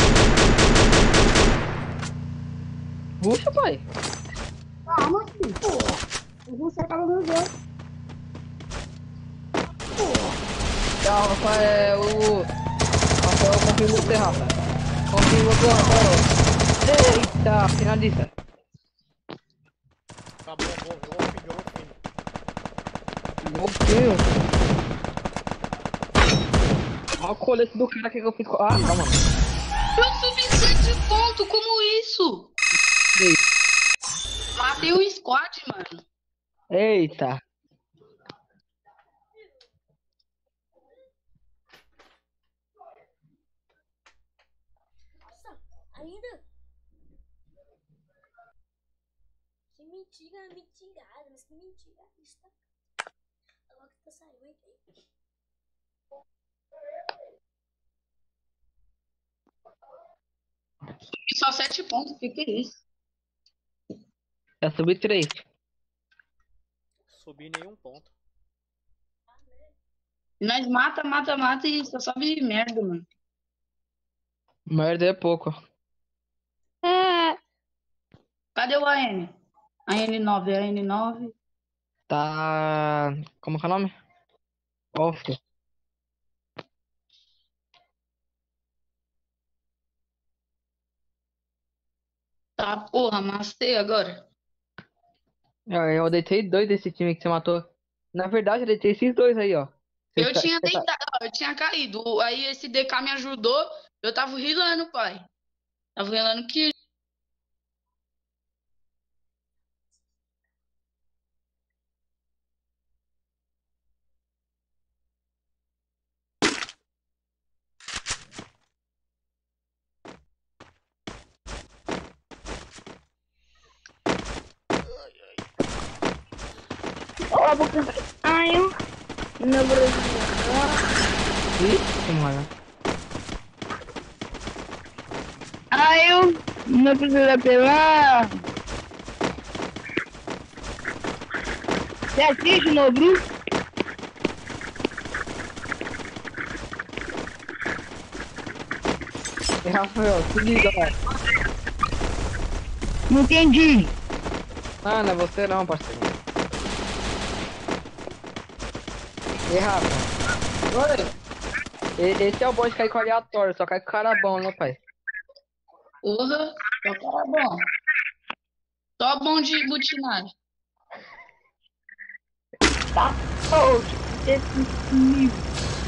Puxa, pai. Calma, filho. Eu vou ser cara do Deus. Tchau, Rafael. Rafael, confio em você, Rafa. Confio em você, Rafael. Eita, finaliza. Acabou, bom, jogou fim, jogou fim. Meu Deus. Olha o colete do cara que eu fiz. Ah, calma. Eu subi sete pontos, como isso? Ei. Matei o Scott. Eita. Nossa, ainda? Que mentira, mentirada, mas que mentira isso, tá? Agora que tá saindo aqui. Só sete pontos, o que que é isso? Já subi três. Subi nenhum ponto. Nós mata, mata, mata e só sobe merda, mano. Merda é pouco. É. Cadê o A N? A N nove, A N nove. Tá. Como que é o nome? Off. Tá, porra, amassei agora. Eu, eu deitei dois desse time que você matou. Na verdade, eu deitei esses dois aí, ó. Você Eu tá- tinha você tá- deitado, ó, eu tinha caído. Aí esse D K me ajudou. Eu tava rilando, pai. Tava rilando que. Ó, vou cantar. Ai, eu. Meu Brasil. Ixi, mano. Ai, eu. Não precisa pelar. Você assiste no grupo? E Rafael, se liga, velho. Não entendi. Ah, não é você não, parceiro. E Rafa, Oi. e- esse é o bom de cair com aleatório, só cai com cara bom, né, pai? Porra, só cara bom. Só bom de butinagem. Tá. Oh, esse livro.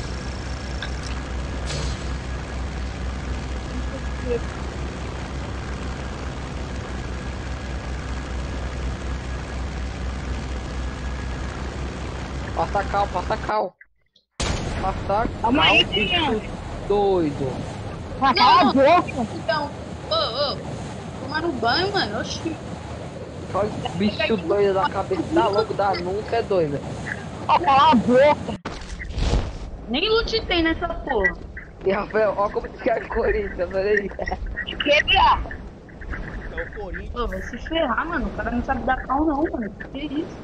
Passa cal, passa cal. Passa Calma aí, cal, criança. bicho doido. Ah, cala a boca. Então, ô, ô. Tomar no banho, mano. Oxi. Olha esse bicho doido da cabeça, tá louco da nunca é doido. Ó, cala a boca. Nem loot tem nessa porra. E Rafael, ó como que é Corinthians, olha aí. Quebra. É o Corinthians. Pô, vai se ferrar, mano. O cara não sabe dar cal, não, mano. Que isso?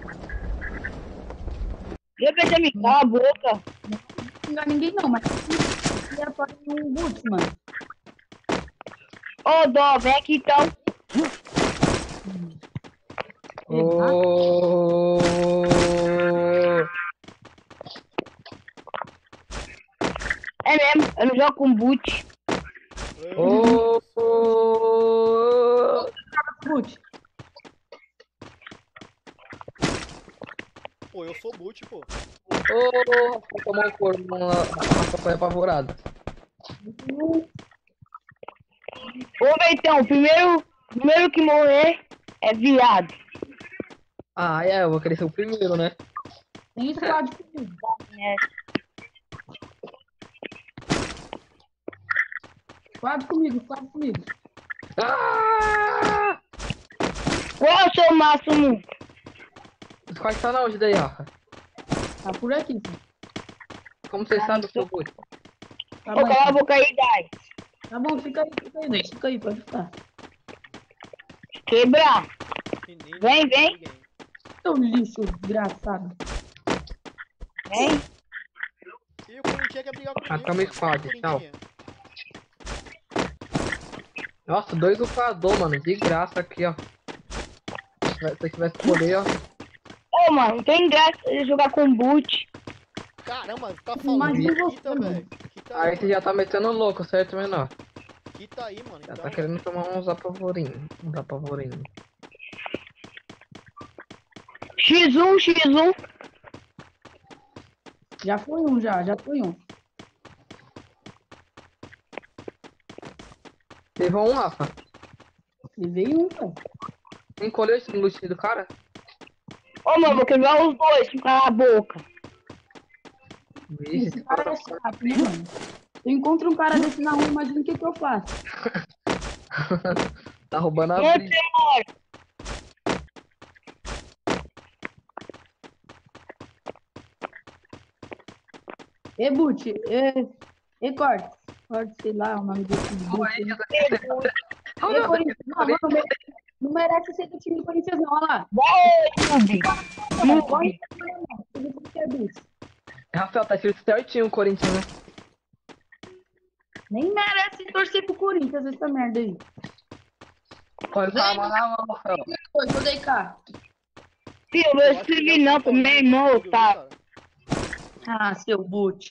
Quebra, me cala a boca. Não xingar ninguém, não, mas. Você é só um boot, mano. Ô, Dó, vem aqui então. Ô. É mesmo, eu não jogo com boot. Ô. Ô. Boot. Pô, eu sou boot, pô. Ô, Rafa, tomou um corpo na Rafa foi apavorado. Ô, ver então, o primeiro, primeiro que morrer é viado. Ah, é, eu vou querer ser o primeiro, né? Tem squad comigo. É. Squad comigo, squad comigo. Ah! Qual é o seu máximo? Os quais tá na onde daí, Rafa? Tá por aqui, pô. Como vocês sabem, eu sou boot. Tá Ô, bom, cala a boca aí, Dai. tá bom, fica aí, fica aí, Ney. Fica aí, pode ficar. Quebra. Menino, Vem, vem. ninguém. Seu lixo, desgraçado. Vem. E o Corinthians quer brigar comigo. Ah, tamo mano. squad, tchau. Corinthians. Nossa, dois upador, mano, de graça aqui, ó. Se eu tivesse poder, ó. Ô, mano, não tem graça de jogar com boot. Caramba, tá falando Imagina de você, quita, mano. velho. Quita Aí aí, você já tá metendo louco, certo, menor? quita aí, mano. Já Então, tá querendo tomar uns apavorinhos. Uns apavorinhos. xis um, xis um. Já foi um, já, já foi um. Levou um, Rafa. Levei um, cara. Encolheu esse loot do cara? Ô, mano, vou quebrar os dois, com cala a boca. Vixe, Esse cara é chato, né, mano? Eu encontro um cara desse na rua, imagina o que, que eu faço. tá roubando a Onde briga. você mora? E Butch, e, e Corte. Corte, sei lá o nome desse Butch. né? E Corinthians, não, não, não, não merece ser do time do Corinthians, não, olha lá. Vai, Noob. Não pode ser Butch. Rafael, tá escrito certinho o Corinthians, né? Nem merece torcer pro Corinthians essa merda aí. Pode calma lá, Rafael. Oi, vou deitar. Filho, eu não escrevi não pro meu irmão, tá? Ah, seu Butch.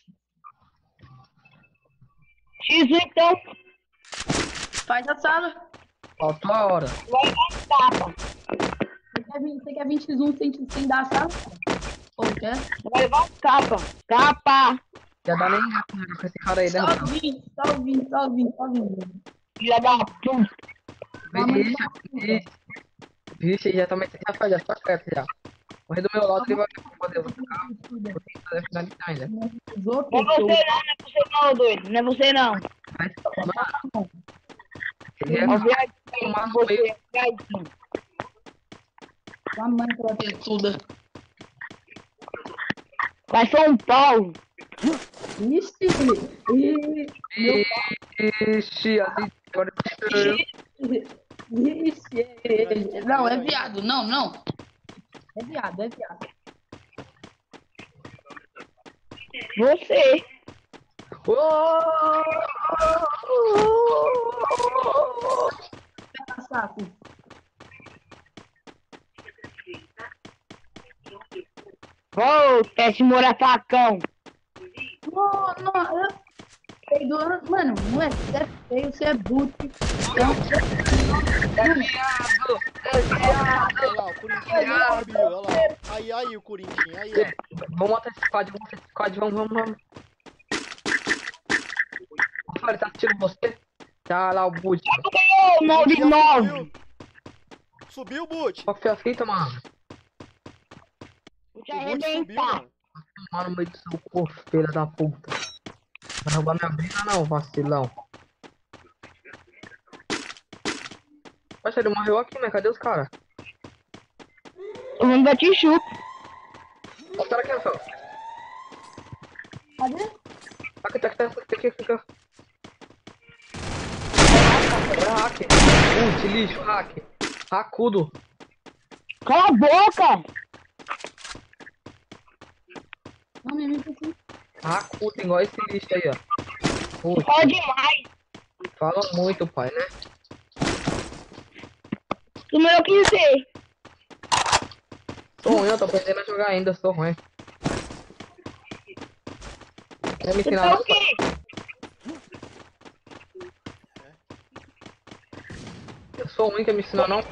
X um então. Faz a sala. Faltou a hora. Vai dar tapa. Você quer, vir- você quer vir X um sem, sem dar a sala? Ou quer? Vai levar um tapa. Tapa. Já dá nem gato com esse cara aí, né, Tá Rafael? ouvindo, tá ouvindo, tá ouvindo, tá ouvindo. Filha da puta. Vixe, vixe. Vixe, já também já faz, já tá perto já. Correr do meu lado, ele vai poder ficar. Vou finalizar ainda. Os Não é outros, você não, não é você não, doido. Não é você não. Mas, mano, ele É é um viadinho, não é você, é um viadinho. sua mãe que ela tetuda. Vai São Paulo. Ixi, ih, meu Ixi, assim, agora Ixi, não, é viado, não, não. É viado, é viado. Você. Pega saco. Ô, teste morafacão. Não, não, eu... Perdoa, mano, não é, você é feio, você é boot. Então, Olha lá, o Corinthians subiu, olha lá. Aí, aí o Corinthians, aí, ó. Vamos matar esse squad, vamos matar esse squad, vamos, vamos, vamos. Rafael, tá assistindo você? Tá lá o boot. Ô, nove nove. Subiu, subiu o boot. Qual que foi a fita, mano? Vou te O boot subiu, arrebentar. mano. Tomar no meio do seu corpo, filha da puta. Vai roubar minha briga não, vacilão. Poxa, ele morreu aqui, mas cadê os caras? Eu vou dar te-chupa. Os caras aqui, Rafael. cadê? Aqui, tá aqui, tá aqui, aqui, aqui, aqui. É hack. Putz, lixo, hack. Racudo. Cala a boca. Não, minha mente aqui. Racudo, igual esse lixo aí, ó. Putz, Fala demais. fala muito, pai, né? Tu melhor que ser. Sou ruim, eu tô aprendendo a jogar ainda, sou ruim. Quer me Tu ensinar tá não? o quê? Eu sou ruim, quer me ensinar não?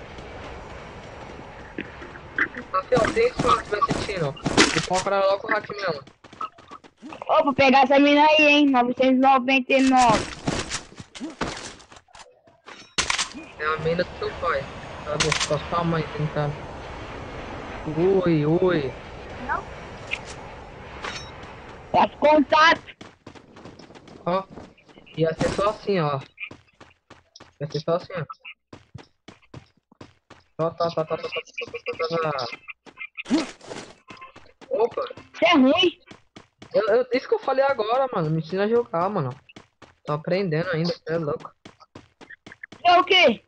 Rafael, tem isso que estiver assistindo. E compra logo o hack mesmo. Ô, vou pegar essa mina aí, hein? novecentos e noventa e nove. É a mina do seu pai. Tá vendo? Com a sua mãe tentando. Ui, ui. Os contatos. Ó. Ia ser só assim, ó. Ia ser só assim, ó. Ó, tá, tá, tá, tá, tá, tá, tá, tá. Opa. Você é ruim. Eu, eu, isso que eu falei agora, mano. Me ensina a jogar, mano. Tô aprendendo ainda, você é louco. Você é o quê?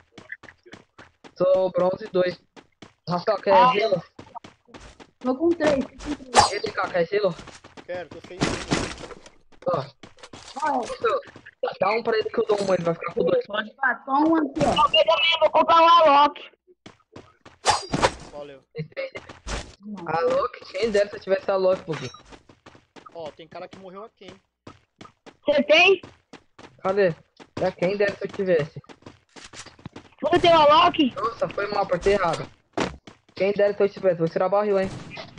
Sou bronze dois. Rafael, quer Ah. gelo? Tô com três. Esse cara quer gelo? Quero, tô sem. Ó. Olha, Dá um pra ele que eu dou um, ele vai ficar com dois. pode pá, só um aqui, ó. Eu também vou comprar um Alok. Valeu. A Loki, quem dera se eu tivesse a Loki, porque. Ó, tem cara que morreu aqui, hein. Você tem? Cadê? É quem dera se eu tivesse. Você tem um Alok? Nossa, foi mal, apertei errado. Quem dera se eu tivesse, vou tirar barril, hein.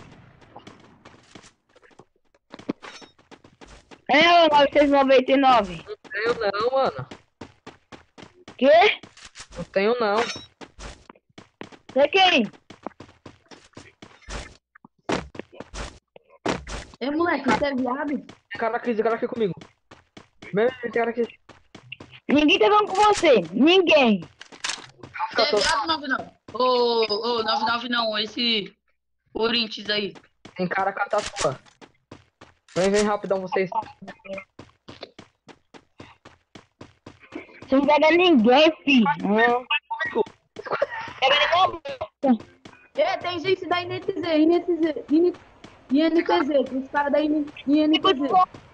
É, novecentos e noventa e nove. Não tenho não, mano. Quê? Não tenho não. Você quem? É, moleque, você é viado? Tem cara aqui, tem cara aqui comigo. Meu, tem cara aqui. Ninguém tá falando com você. Ninguém. Você é viado, nove não? Ô, ô, nove nove não, esse Corinthians aí. Tem cara com a sua. Vem, vem rapidão vocês. Você não pega ninguém, filho. Não. Pega ninguém. É, tem gente da I N T Z, I N T Z, I N T Z, tem os caras da I N T Z.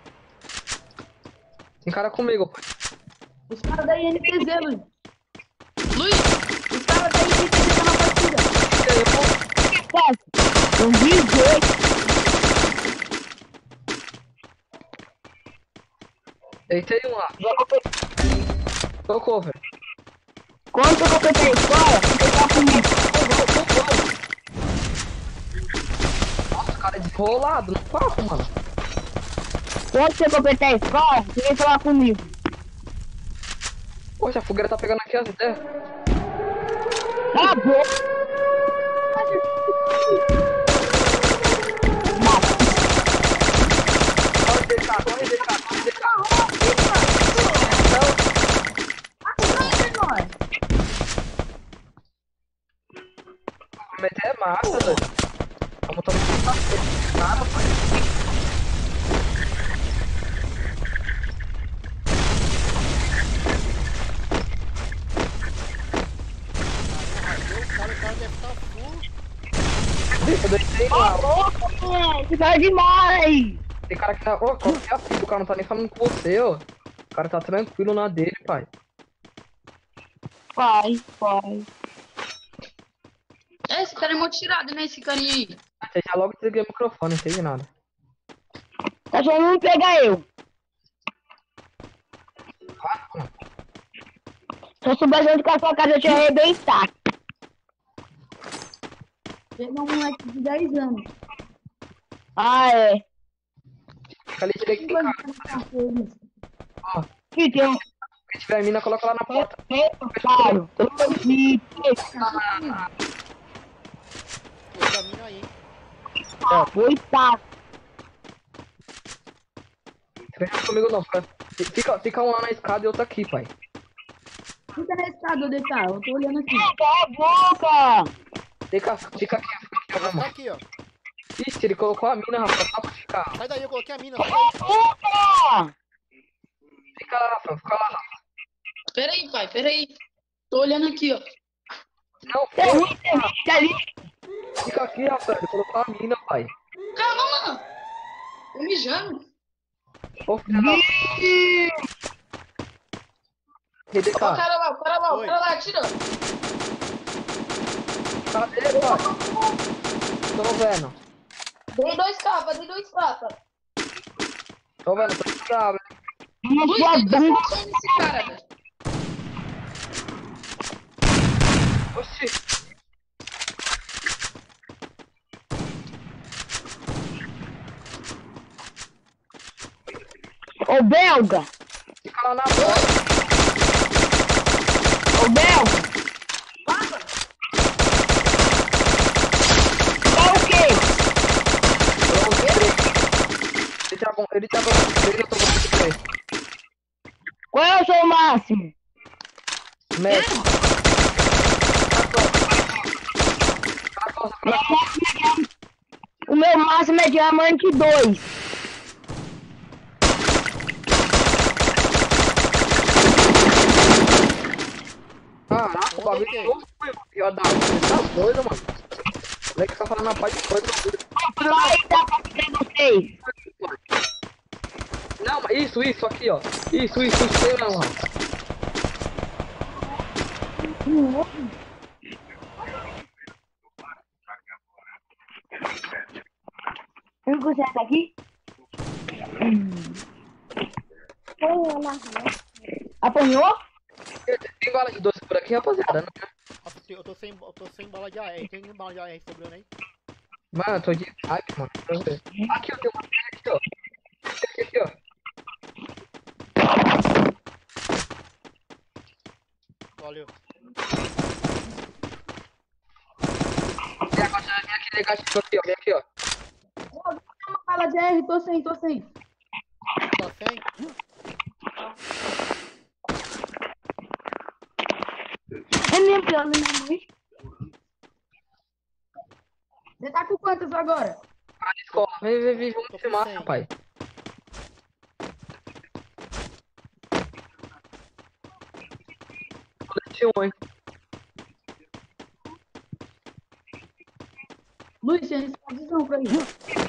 Tem cara comigo, pai. Os caras da I N T Z, Luiz. Luiz! Os caras da I N T Z estão na partida. Um dezoito. Deitei um lá. Tô cover. Quando eu completei a escola, você tá comigo. Nossa, o cara é desenrolado no papo, mano. Quando você completar a escola, você vem falar comigo. Poxa, a fogueira tá pegando aqui as ideias. Acabou. Corre, D K, corre, D K, corre, D K. Mas é massa, doido. Vamos tomar um cacete, nada, pai. O cara, o cara deve estar full. Deixa eu descer lá. Você vai demais. Tem cara que tá. Ô, qual que é a fita? O cara não tá nem falando com você, ó. O cara tá tranquilo na dele, pai. Vai, vai. É, esse cara é muito tirado, né? Esse carinha aí. Você já logo desliguei o microfone, não sei nada. Tá só não pegar eu. Se eu soubesse onde que a sua casa eu te arrebentar. Pegou um moleque de dez anos. Ah, é. Fica ali direito, cara. Ó, Que tem um. se tiver mina, coloca lá na porta. Claro. Eu tô aqui. Pô, caminho aí. Coitado. Você vem comigo não, fica, fica, fica um lá na escada e outro aqui, pai. Fica na escada, D K, eu tô olhando aqui. Cala a boca. Fica, fica aqui, fica aqui, Tá vamos. aqui, ó. Ixi, ele colocou a mina, rapaz, só pra ficar. Sai daí, eu coloquei a mina. Sai daí. Boca. Fica lá, Rafa, fica lá, Rafa. Pera aí, pai, pera aí. Tô olhando aqui, ó. Não, Tem fica, muito gente ali. fica aqui, Rafa, ele colocou a mina, pai. Calma, mano. Tô mijando. Ô, filha da... Ó, o D K, cara lá, o cara lá, o Oi. cara lá, tira. cadê, pai? Tô vendo, Dei dois capas, dei dois capas. tô vendo, tô estudando. Luiz, Sua tem dois bunda. capas nesse cara, velho. Oxi, Ô, belga. fica lá na porta. Ô, belga. Tá o quê? Ele tá bom, ele tá bom, ele eu tô com vinte e três. Qual é o seu máximo? Médio. O meu máximo é diamante dois. Caraca, o bagulho é louco, filho da... Você tá doido, mano. O moleque tá falando a parte de coisa. Vai dar pra vocês. Não, mas isso, isso aqui, ó. Isso, isso, isso, sei não, ó. Não consegue aqui? Apanhou? Tem bala de doce por aqui, rapaziada? Não, né? Eu tô sem, eu tô sem bala de A R. Tem bala de A R sobrando aí? Mano, eu tô de hype, mano. Deixa eu ver. Aqui, ó, tem uma aqui, ó. Aqui, aqui, ó. Valeu. Tem agora, vem aqui negativo aqui, ó. Vem aqui, ó. Uma bala de R, tô sem, tô sem. Tá sem? É minha pior, minha mãe. Você tá com quantas agora? Ah, escola, vem, vem, vem, vamos Tô se com massa, cem. pai. Colete um, hein? Luiz, tem um squadzão pra ir.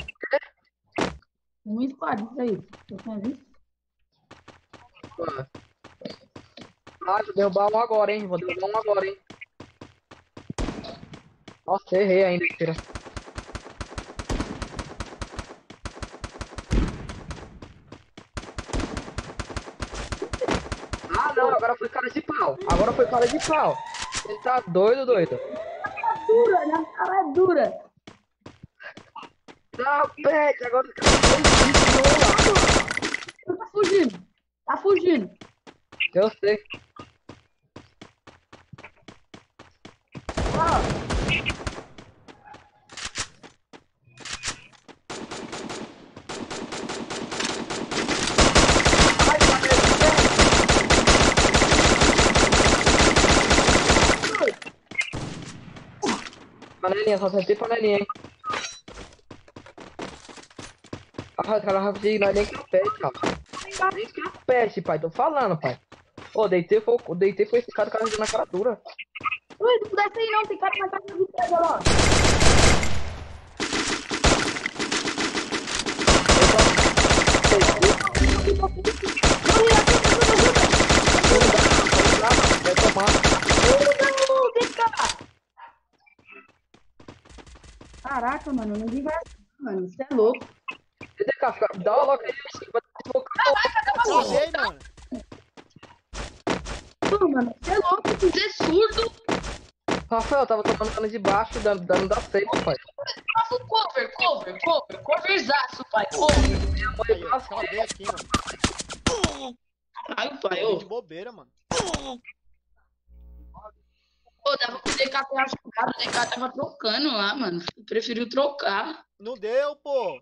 Um squad, isso aí. Você tinha visto? Ah, vou derrubar um agora, hein? Vou derrubar um agora, hein? Nossa, errei ainda, tira. Ah, não, agora foi cara de pau. Agora foi cara de pau. Ele tá doido, doido. Dura, na cara é dura. Não, pede, agora os caras estão lá, Tá fugindo. Tá fugindo. eu sei. Panelinha, só acertei panelinha, hein? Ah, os caras rapidinho, nós nem capete, cara. Nem capete, pai, tô falando, pai. Ô, deitei foi, deitei foi esse cara, o cara jogando na cara dura. Luiz, não desce aí não, tem cara na casa de pedra lá. Vai tomar. Não, vem cá. Caraca, mano, ninguém vai. Mano, você é louco. Cadê, cara? Dá uma logo aí, vai Travei, mano. Pô, mano, você é louco, Você é surdo? Rafael, tava tomando dano de baixo, dando, dando da safe, pai. Faça um cover, cover, cover. Coverzaço, pai. Cover. Aí, ó, travei aqui, mano. Caralho, pai, Tô ô. de bobeira, mano. Pô, dava pro D K ter ajudado, o D K tava trocando lá, mano. Preferiu trocar. Não deu, pô.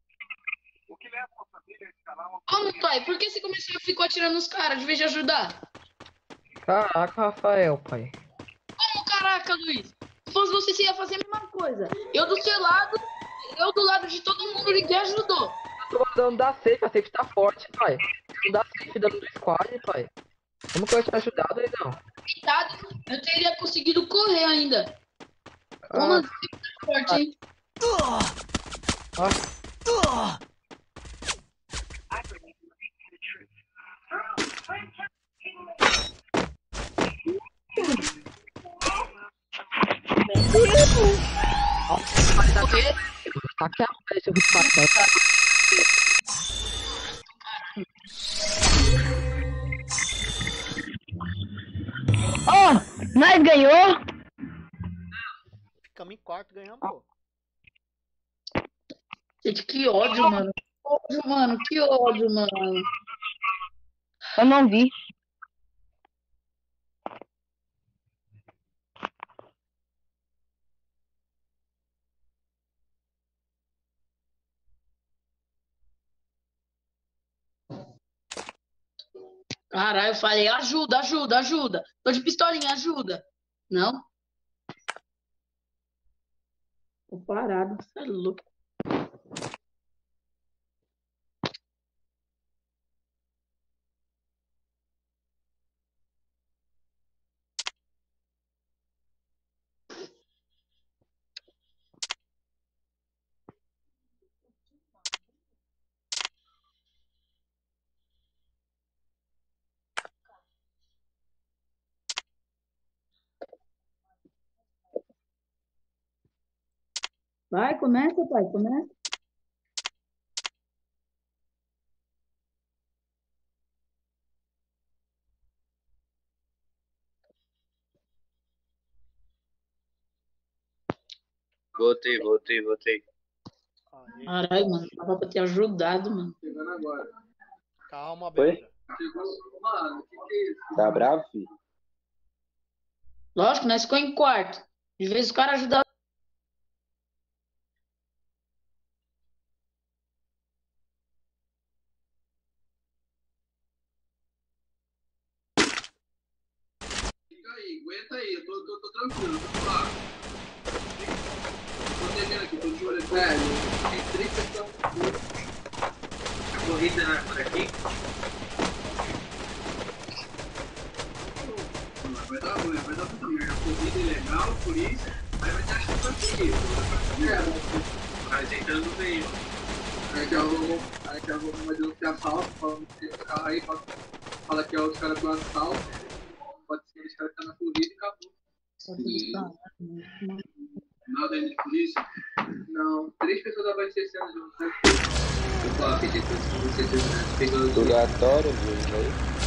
Como, pai? Por que você começou, ficou atirando nos caras de vez de ajudar? Caraca, Rafael, pai. Como, caraca, Luiz? Se fosse você, você ia fazer a mesma coisa. Eu do seu lado, eu do lado de todo mundo, ninguém ajudou. Eu tô dando da safe, a safe tá forte, pai. Dando da safe, dando do squad, pai. Como que eu ia te ajudar, doidão? Coitado, eu teria conseguido correr ainda. Ah, Ô, mano, você tá forte, hein? ah. Tá aqui a peste, eu vou te passar. Ó, nós ganhou. Ficamos em quarto, ganhamos, pô. Gente, que ódio, mano. Que ódio, mano. Que ódio, mano. Eu não vi. Caralho, eu falei, ajuda, ajuda, ajuda. Tô de pistolinha, ajuda. Não? Tô parado, você é louco. Vai, começa, pai, começa. Voltei, voltei, voltei. Aí, Caralho, mano. Tava pra ter ajudado, mano. Chegando agora. calma, Oi? Beija. Chegou. Mano, o que que é isso? Tá bravo, filho? Lógico, nós ficou em quarto. De vez o cara ajudava. aí, aguenta aí, eu tô, tô, tô tranquilo, tô lá. Tô protegendo aqui, tô de olho aqui. Velho, tem três pessoas. A corrida né, por aqui. Vai dar ruim, vai dar puta merda. A corrida é legal, por isso. Aí vai ter a chance aqui. Vai tentando no meio. Aí já vou, aí já vou mais denunciar falso, falando que o carro aí fala que é os caras do assalto. Pode ser que os caras estão na corrida e acabou. Nada de polícia? Não, três pessoas abastecendo junto. Eu vou pedir pra você pegando o Obrigatório, viu? Aí.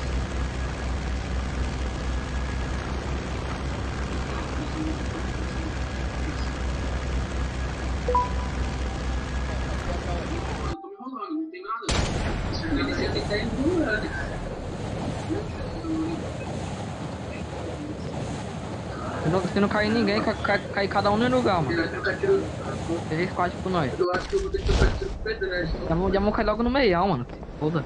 Não tem nada. Você tem que estar embrulhando. Se não, se não cair ninguém, cai, cai, cai cada um no lugar, mano. Três quatro por nós. Eu acho que eu vou ter que tocar tiro com pedra. Já vamos, já vamos cair logo no meião, mano. Foda.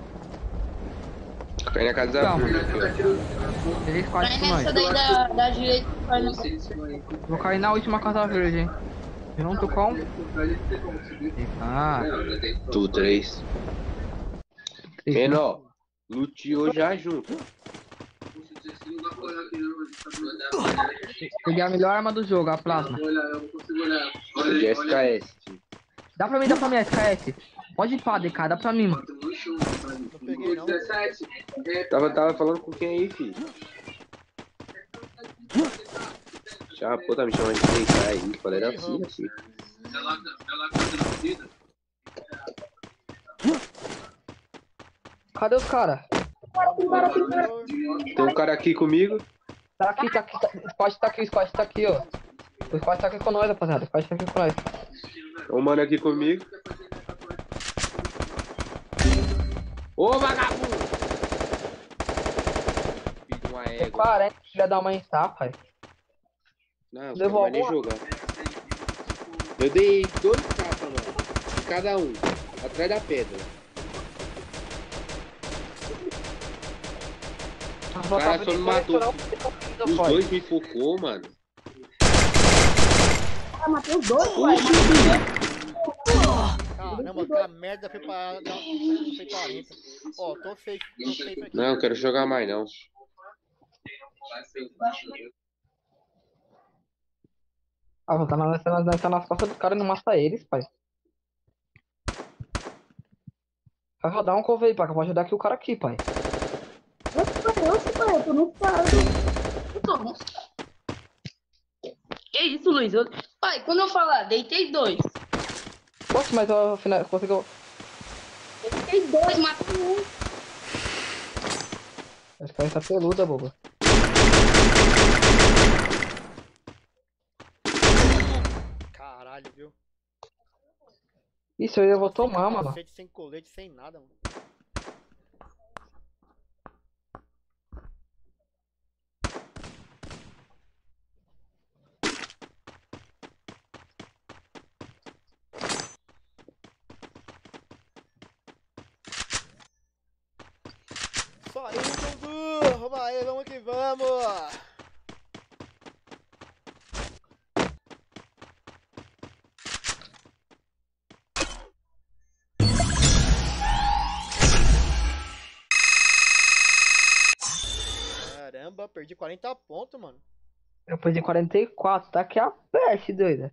Cai na casa da Bruna aqui, ó. Três quatro Vai por nós. nessa daí da, da direita. Vai no... Vou cair na última casa verde, hein. Junto com... Ah, Tu três. Menor, luteou já junto. peguei a melhor arma do jogo, a plasma. De S K S. Dá pra mim, dá pra mim, S K S. Pode ir pra D K, dá pra mim, mano. Não peguei não. Tava, tava falando com quem aí, filho? Já, pô, tá me chamando de três K aí. Falei, era assim, assim. Cadê os caras? Tem um cara aqui comigo. Tá aqui, tá aqui, tá... o squad tá aqui, o squad tá aqui, ó. O squad tá aqui com nós, rapaziada. O squad tá aqui com nós. Um mano aqui comigo. Ô, vagabundo! Filho de uma Tem égua. quarenta, filha da mãe, tá, pai. Não, você Levou não vai nem alguma? jogar. Eu dei dois tapas, mano. De cada um. Atrás da pedra. O cara só me matou. Os dois me focou, mano. Ah, matei os dois, pai. Caramba, aquela merda foi pra... Não, foi quarenta. Ó, tô safe, tô safe aqui. Não, eu quero jogar mais não. Ah, tá nas, tá nas, tá nas costas dos caras e não mata eles, pai. Vai rodar um cover aí, pai, que eu vou ajudar aqui o cara aqui, pai. Nossa, pai, eu tô no quarto. Nossa. Que isso, Luiz? Eu... Pai, quando eu falar, deitei dois. Poxa, mas eu afinal conseguiu. Deitei dois, matei um. Acho que essa peluda, boba. Caralho, viu? Isso aí eu vou tomar, mano. Capacete, sem colete, sem nada, mano. Só aí, Dudu! Vamos aí, vamos que vamos! Caramba, perdi quarenta pontos, mano. Eu perdi quarenta e quatro, tá aqui a peste, doida.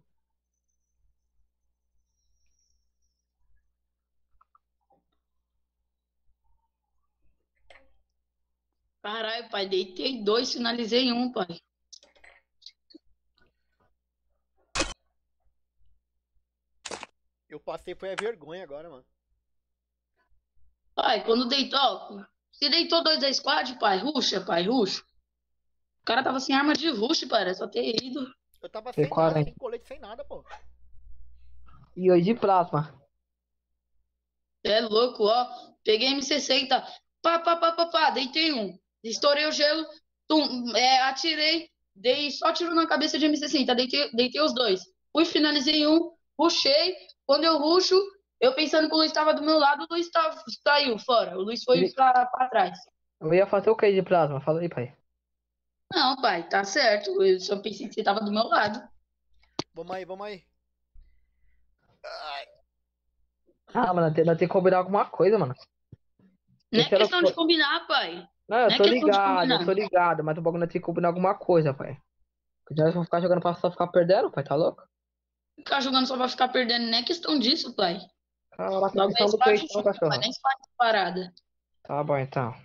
Caralho, pai, deitei dois, finalizei um, pai. Eu passei, foi a vergonha agora, mano. Pai, quando deitou, ó, se deitou dois da squad, pai, ruxa, pai, ruxa. O cara tava sem arma de ruxa, pai, era só ter ido. Eu tava Tem sem nada, quarenta. sem colete, sem nada, pô. E hoje de plasma. É louco, ó. Peguei M sessenta, pá, pá, pá, pá, pá, deitei um. Estourei o gelo, tum, é, atirei, dei só tiro na cabeça de M sessenta, deitei, deitei os dois. Fui, finalizei um, rushei. Quando eu rusho, eu pensando que o Luiz estava do meu lado, o Luiz tá, saiu fora. O Luiz foi Ele- pra, pra trás. Eu ia fazer o que de plasma? Fala aí, pai. Não, Não, pai, tá certo. Eu só pensei que você tava do meu lado. Vamos aí, vamos aí. Ah, mano, nós tem nós tem que combinar alguma coisa, mano. Não é Esse era o questão co- de combinar, pai. Não, Não eu é tô questão de ligado, eu combinar. tô ligado, mas o bagulho nós tem que combinar alguma coisa, pai. Porque nós vamos ficar jogando pra só ficar perdendo, pai, tá louco? Ficar jogando só pra ficar perdendo, não é questão disso, pai. Caraca, Logo é questão do squad peitão, junto, pai, cachorro. nem squad parada. Tá bom, então.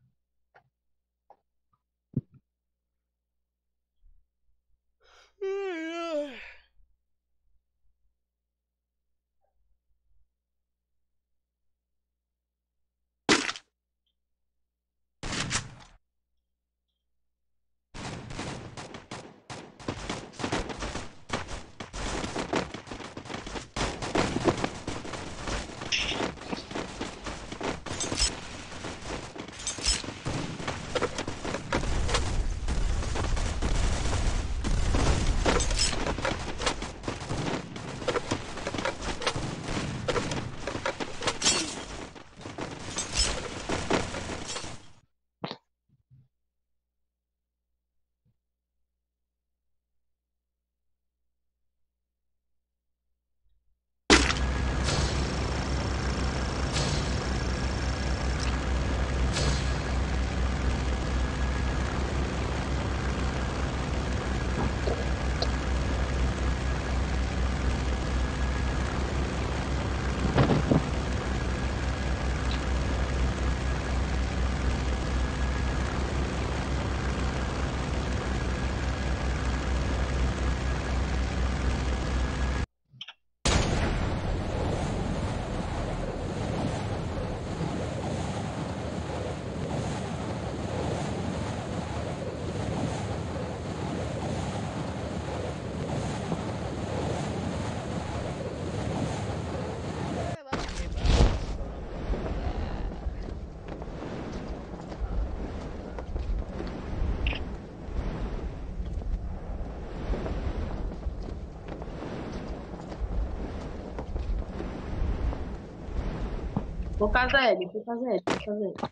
Vou casar ele, vou casar ele, vou casar ele.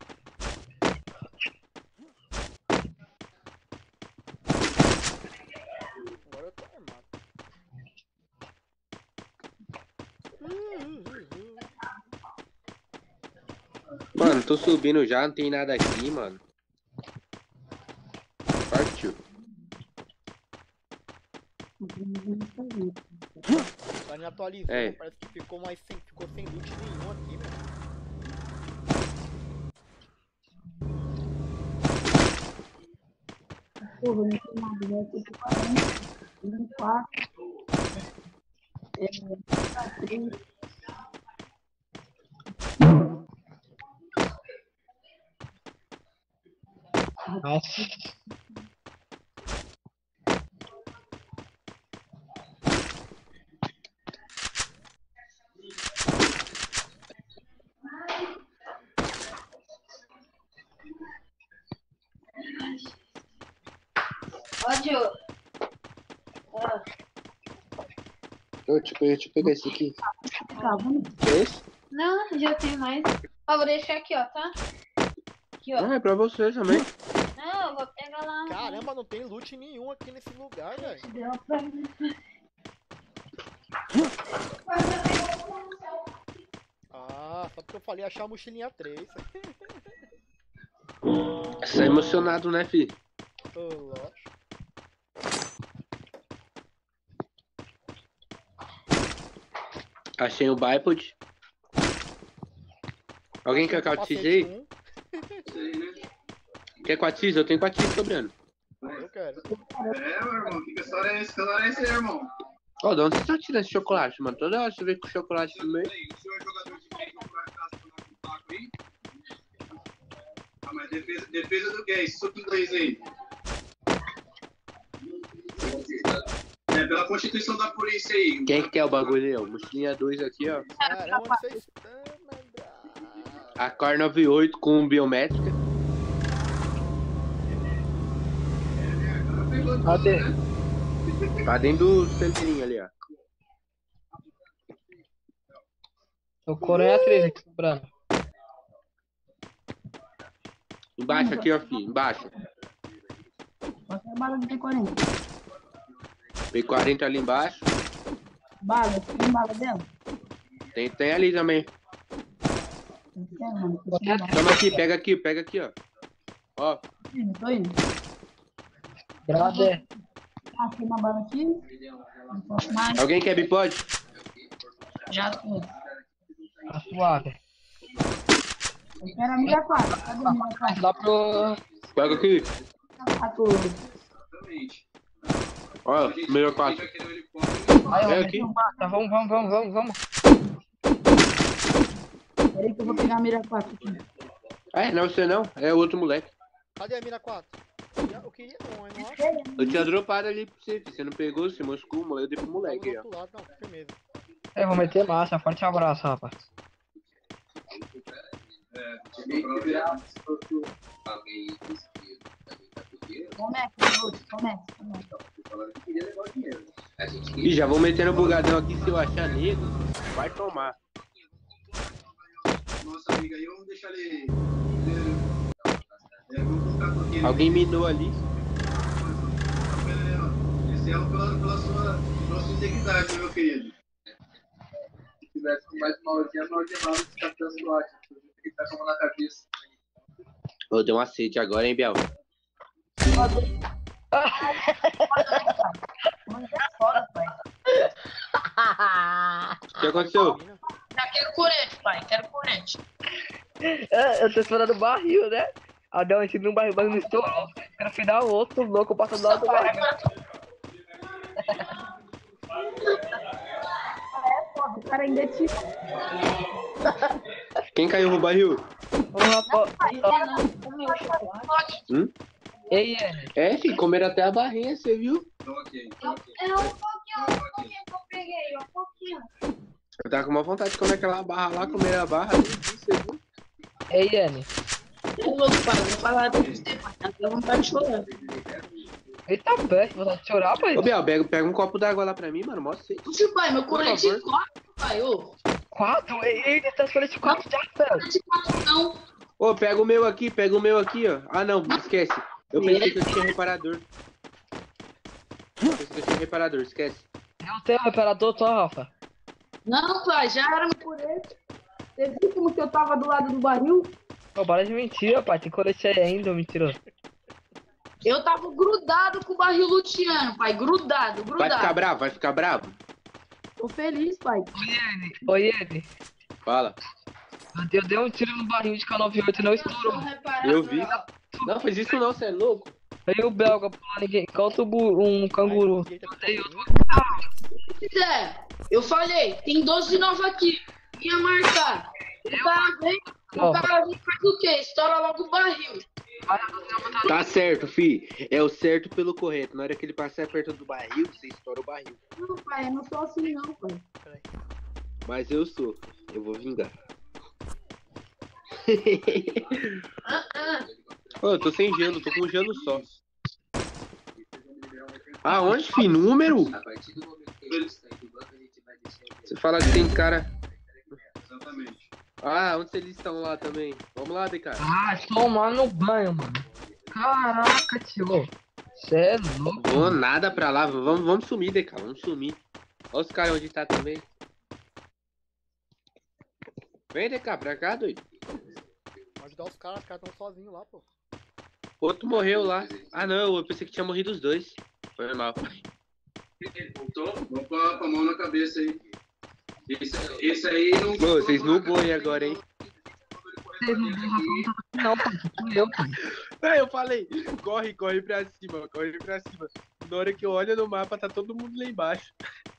Agora eu tô armado. Mano, tô subindo já, não tem nada aqui, mano. Partiu. Tá me atualizando, É. parece que ficou mais sem, ficou sem loot nenhum aqui, velho. Porra, não tem nada, né? Tem que quarenta, vinte e quatro, é, três. Nossa. Ó, Diogo. Ô, deixa eu pegar, deixa eu pegar esse aqui. Tá, vamos. Que é esse? Não, já tem mais. Ó, vou deixar aqui, ó, tá? Aqui, ó. Ah, é pra você também. Não, eu vou pegar lá. Caramba, não tem loot nenhum aqui nesse lugar, velho. Deu pra mim. Ah, só porque eu falei achar a mochilinha três. Você tá emocionado, né, filho? Ô, lógico. Achei o bipod. Alguém quer quatro x aí? Um. Quer quatro x? Eu tenho quatro x sobrando. Eu quero. É, meu irmão, que história é essa? Que história é essa aí, irmão? Ó, de onde você tá tirando esse chocolate, mano? Toda hora você vê com chocolate no meio. O senhor é jogador de quem? Não vai ficar com o taco aí? Ah, mas defesa, defesa do quê? Isso tudo inglês aí. É, pela constituição da polícia aí. Quem que quer o bagulho aí, ó? Mochilinha dois aqui, ó. Caramba, onde vocês estão, mano? A Car noventa e oito com biométrica. Cadê? Tá dentro do temperinho ali, ó. O Coreia três aqui sobrando. Embaixo aqui, ó, filho. Embaixo. Qual é a bala de P quarenta? P quarenta ali embaixo. Bala, tem bala dela? Tem, tem ali também. Não tem, mano. Tô sem bala. Toma aqui, pega aqui, pega aqui, ó. Ó. Tô indo, tô indo. Grande. Ah, tem uma bala aqui. Não posso mais. Alguém quer bipode? Já tô. Tá suave. Eu quero a mira quatro. Cadê a mira quatro? Dá pro... Pega aqui. quatro. Ó, melhor quatro. Aí, Vem ó, aqui. tá, vamos, vamos, vamos, vamos, vamos. Peraí que eu vou pegar a mira quatro aqui. É, não é você não, é o outro moleque. Cadê a mira quatro? Eu queria um, eu não acho. Eu tinha dropado ali pra você, filho. Você não pegou, você moscou, eu dei pro Tava moleque do aí, ó. outro lado, não, firmeza. Eu vou meter massa, forte abraço, rapaz. Comece, comece, comece. Ih, já vou metendo bugadão aqui, se eu achar negro, vai tomar. Nossa amiga aí, vamos deixar ele. É, vamos colocar com aquele. Alguém minou ali. Esse é pela, pela sua, pela sua integridade, meu querido. Se tivesse com mais malzinha, não demava esse capitão SWAT. Ele tá com a mão na cabeça. Ô, deu uma sede agora, hein, Biel? O que aconteceu? Já quero corante, pai. Quero corante. É, eu tô esperando o barril, né? Aí deu um tiro no barril, mas não estourou. No final, o outro louco passa do lado do barril. O cara ainda te. Quem caiu no barril? Hum? Ei, é. É, filho, comeram até a barrinha, você viu? Então, ok. É um pouquinho, um pouquinho que eu peguei, um pouquinho. Eu tava com uma vontade de comer aquela barra lá, comer a barra ali, você viu? Ei, N. Ô, louco, pai. Vou falar pra você, pai. Tá com vontade de chorar. Eita, peste, vontade de chorar, pai. Ô, Biel, pega, pega um copo d'água lá pra mim, mano, mostra sede. Puxa, pai. Meu corante favor. quatro, pai. Ô. Quatro? Ei, ei, tá escolhendo de quatro já, velho. Corante quatro não. Ô, pega o meu aqui, pega o meu aqui, ó. Ah, não, esquece. Eu pensei que eu tinha reparador. Eu pensei que eu tinha reparador, esquece. Eu tenho um reparador só, Rafa. Não, pai. Já era meu corante. Você viu como que eu tava do lado do barril? Pô, para de mentira, pai. Tem colete aí ainda, mentiroso. Eu tava grudado com o barril luteando, pai. Grudado, grudado. Vai ficar bravo, vai ficar bravo? Tô feliz, pai. Ô, Iene. Fala. Eu dei um tiro no barril de K noventa e oito e não estourou. Eu vi. Não, faz isso não, você é louco. Aí o belga pulando ninguém. Causa um canguru. Dei outro. É, eu falei, tem doze de nove aqui. Ia marcar. O cara vem, o cara vem e faz o quê? Estoura logo o barril. Tá certo, fi. É o certo pelo correto. Na hora que ele passar perto do barril, você estoura o barril. Não, pai, eu não sou assim não, pai. Mas eu sou. Eu vou vingar. Ô, eu tô sem gelo, tô com gelo só. Ah, onde, fi? Número? Você fala que tem cara... Exatamente. Ah, onde eles estão lá também? Vamos lá, D K. Ah, tomar no banho, mano. Caraca, tio. Cê é louco. Vou nada pra lá. Vamos, vamos sumir, D K. Vamos sumir. Olha os caras onde tá também. Vem, D K, pra cá, doido. Pode ajudar os caras, os caras tão sozinhos lá, pô. Outro morreu lá. Ah, não. Eu pensei que tinha morrido os dois. Foi mal, pai. Voltou? Vamos com a, com a mão na cabeça aí. Esse, esse aí não. Pô, vocês não boi agora, hein? Vocês não vão não, pai. Fui eu, pai. Ah, eu falei, corre, corre pra cima, corre pra cima. Na hora que eu olho no mapa, tá todo mundo lá embaixo.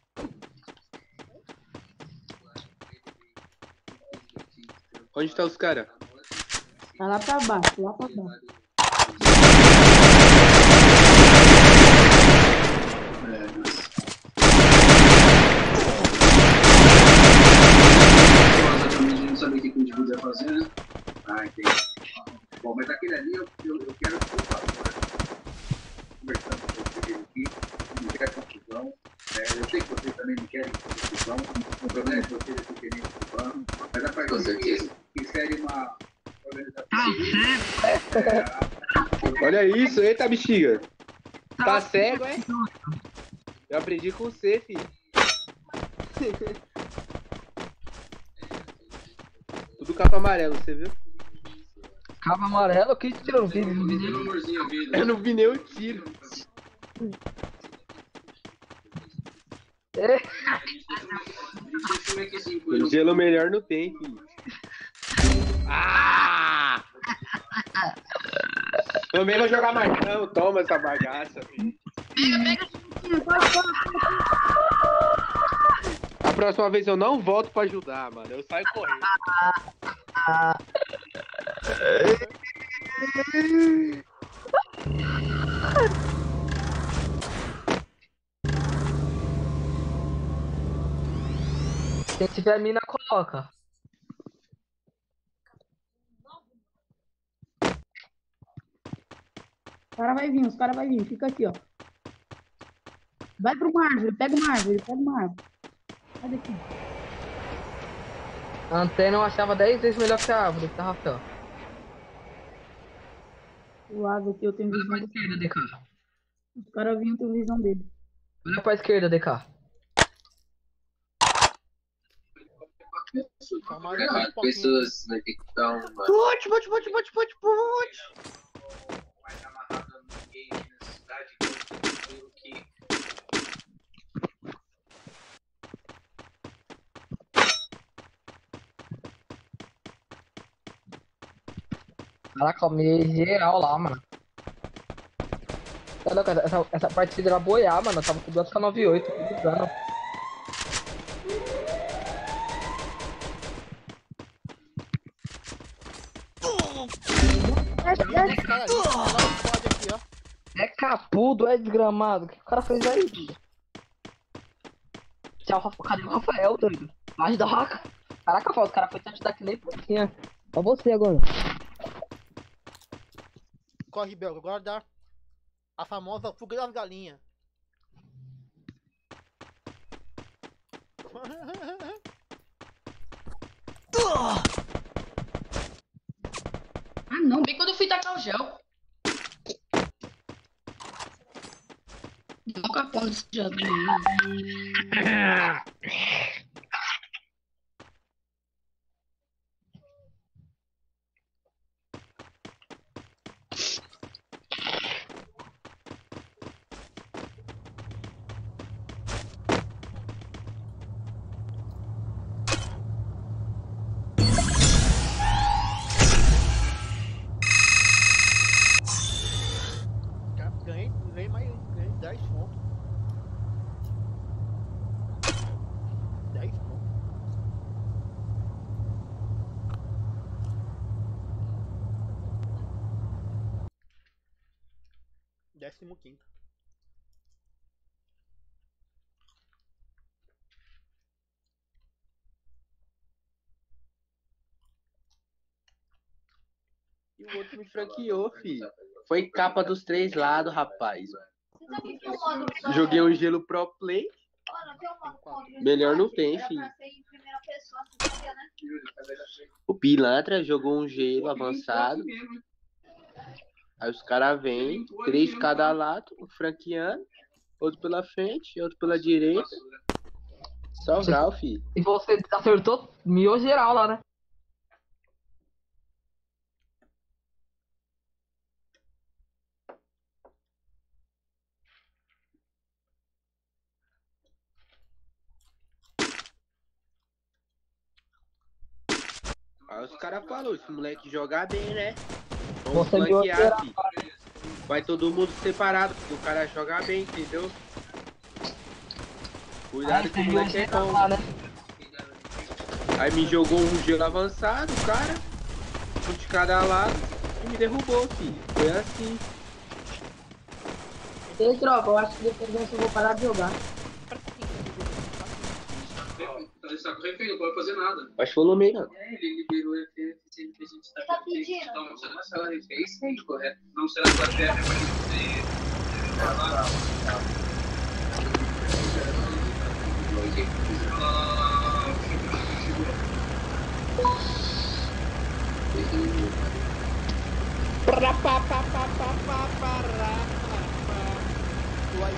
Onde tá os caras? Tá lá pra baixo, lá pra baixo. Exatamente, não sabia o que o indivíduo ia fazer, né? Ah, entendi. Bom, mas aquele ali eu, eu, eu quero conversando com vocês aqui, não quero confusão. É, eu sei que vocês também não querem confusão, o problema é que vocês não querem confusão, mas a partir disso, que seria uma organização. É, Olha isso, eita bexiga. Tá cego, é? Eu aprendi com você, filho. Tudo capa amarelo, você viu? Cabo amarelo, que tirou no vídeo? Eu não vi nem o tiro. É. Gelo melhor não tem, filho. Ah! Também vou jogar mais não, toma essa bagaça, filho. A próxima vez eu não volto pra ajudar, mano. Eu saio correndo. Se tiver mina, coloca. Os caras vai vir, os caras vai vir. Fica aqui, ó. Vai pra uma árvore, pega uma árvore, pega uma árvore. Sai daqui. A antena eu achava dez vezes melhor que a árvore, tá, Rafael? O lado aqui eu tenho visão. Olha pra esquerda, D K. Os caras vinham, eu tenho visão dele. Olha pra esquerda, D K. Pessoas vai ter que dar uma. Bote, bote, bote, bote, bote, bote. Mais amarrado no game na cidade pelo que. Caraca, eu me geral lá, mano. Tá louco, essa, essa partida era boiar, mano. Eu tava com duas K noventa e oito, precisando. É capudo, é desgramado. O que o cara fez aí? Tchau, Rafa. Cadê o Rafael, doido? Mais da Raca. Caraca, Rafael, os caras foi te ajudar que nem pouquinho. Pra você agora. Corre, Belga, agora dá a famosa fuga das galinhas. Ah, não, bem quando eu fui tacar o gel. Não capão desse gel. Ganhei, ganhei mais, ganhei dez pontos. dez pontos. Décimo quinto. E o outro me franqueou, filho. Foi capa dos três lados, rapaz. Joguei um gelo pro play. Melhor não tem, filho. O pilantra jogou um gelo avançado. Aí os caras vêm, três de cada lado, um franqueando, outro pela frente, outro pela direita. Só grau, filho. E você acertou mil geral lá, né? Aí os caras falaram, esse moleque joga bem, né? Você Vamos viu flanquear, a filho. Vai todo mundo separado, porque o cara joga bem, entendeu? Cuidado que o moleque é bom. Lá, né? Aí me jogou um gelo avançado, o cara, um de cada lado, e me derrubou, filho. Foi assim. Ei, tropa, eu acho que depois dessa eu vou parar de jogar. Ele está correndo, não pode fazer nada. Acho que foi no meio, não. É, ele liberou a F F C que a gente está Tá pedindo? Então, não será se ela fez, é correto. Não será que a F F vai poder.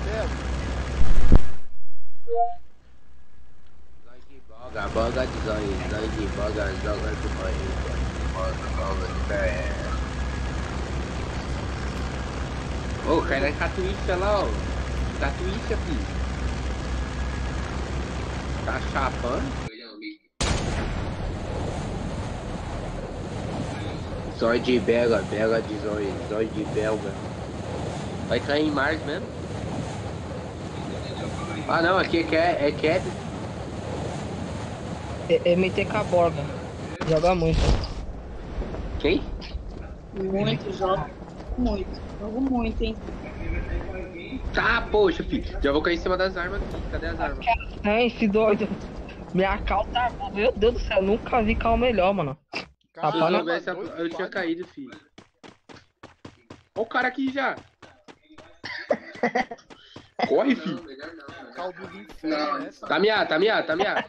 Boga, boga de zóio, zóio de boga, joga de banho, boga, boga de pé. Ô, cai na catuícha lá, ó. Catuícha, filho. Tá chapando? Zóio de belga, belga de zóio, zóio de belga. Vai cair em Mars mesmo? Ah não, aqui é Cap, é Cap. É M T K Borga. Joga muito. Quem? Muito, jogo muito. Jogo muito, hein? Tá, poxa, filho. Já vou cair em cima das armas aqui. Cadê as armas? É, esse doido. Minha cal tá. Meu Deus do céu, nunca vi cal melhor, mano. Se eu soubesse, eu tinha caído, filho. Ó o cara aqui já. Corre, filho. Caldo do inferno é essa? Tá miado, tá miado, tá miado.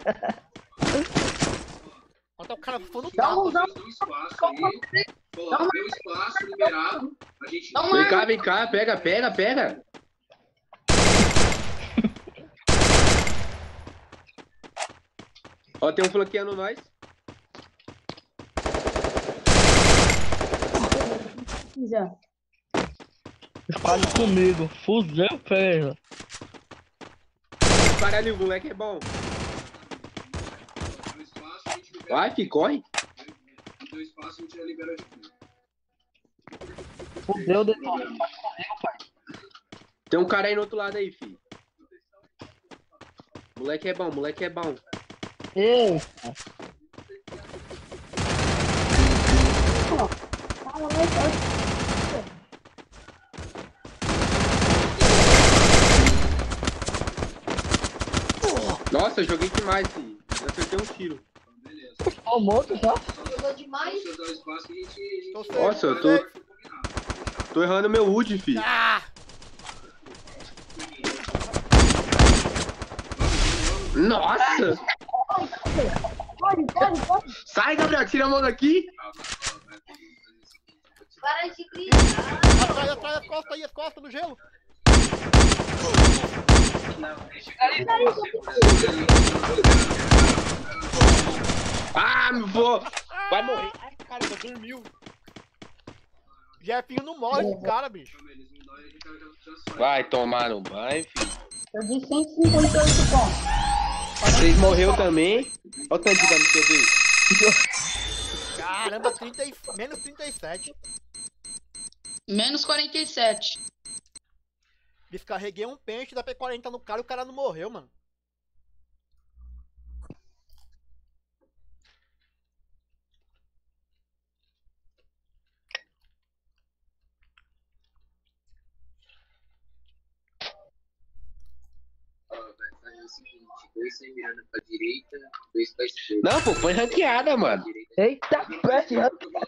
Olha o cara foi no Dá um, tapa. dá um espaço aí. Coloca o espaço liberado. A gente Dá um Vem cá, vem cá, pega, pega, pega. Ó, tem um flanqueando nós. Já. Fale comigo, fuzil, feio. Para ali, o moleque é bom. Vai, fi, corre. No espaço a gente já libera de tudo. Fudeu, detona. Fale comigo, pai. Tem um cara aí no outro lado aí, fi. Moleque é bom, moleque é bom. Ei. Nossa, eu joguei demais, fi. Eu acertei um tiro. Ó, morto já. Jogou demais. Nossa, eu tô... Tô errando meu ult, fi. Ah! Nossa! Pode, pode, pode. Sai, Gabriel, tira a mão daqui. Para de gritar. Atrás, atrás, as costas aí, as costas no gelo. Ah, me vou. Vai morrer. Ai, caramba, dormiu. Jefinho não morre esse cara, bicho. Vai tomar no banho, filho. Eu disse cento e cinquenta e oito pontos. Vocês morreu também? Olha o tanto de dano que eu dei. Caramba, trinta e... menos trinta e sete. Menos quarenta e sete. Descarreguei um pente da P quarenta no cara e o cara não morreu, mano. Dois mirando pra direita, dois pra esquerda. Não, pô, põe ranqueada, mano. Eita, peste,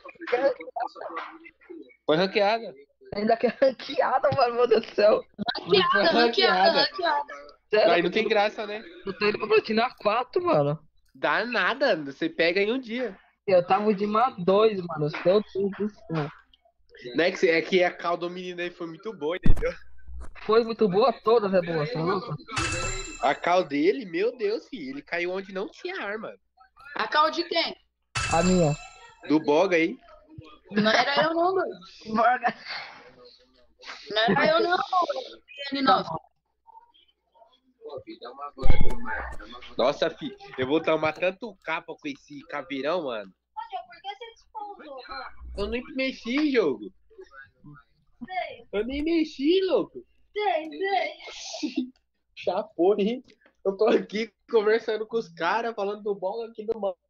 Põe ranqueada. ainda que é ranqueada, mano, meu Deus do céu. Ranqueada, ranqueada, ranqueada. Sério? Aí não tem graça, né? Eu tô indo pra platinar quatro, mano. Dá nada, você pega em um dia. Eu tava de mar dois, mano. Meu Deus do céu. Não é que, cê- é que a cal do menino aí foi muito boa, entendeu? Foi muito boa, todas é boa, tá louco? A cal dele, meu Deus, filho, ele caiu onde não tinha arma. A cal de quem? A minha. Do Boga aí. Não era eu não, doido. Borga. Não era eu não. Ele não. Nossa, filho, eu vou tomar tanto capa com esse caveirão, mano. Poxa, por que você despousou? Eu nem mexi, jogo. Sei, Eu nem mexi, louco. sei, sei. Chapou, hein? Eu tô aqui conversando com os caras, falando do Boga aqui do mano.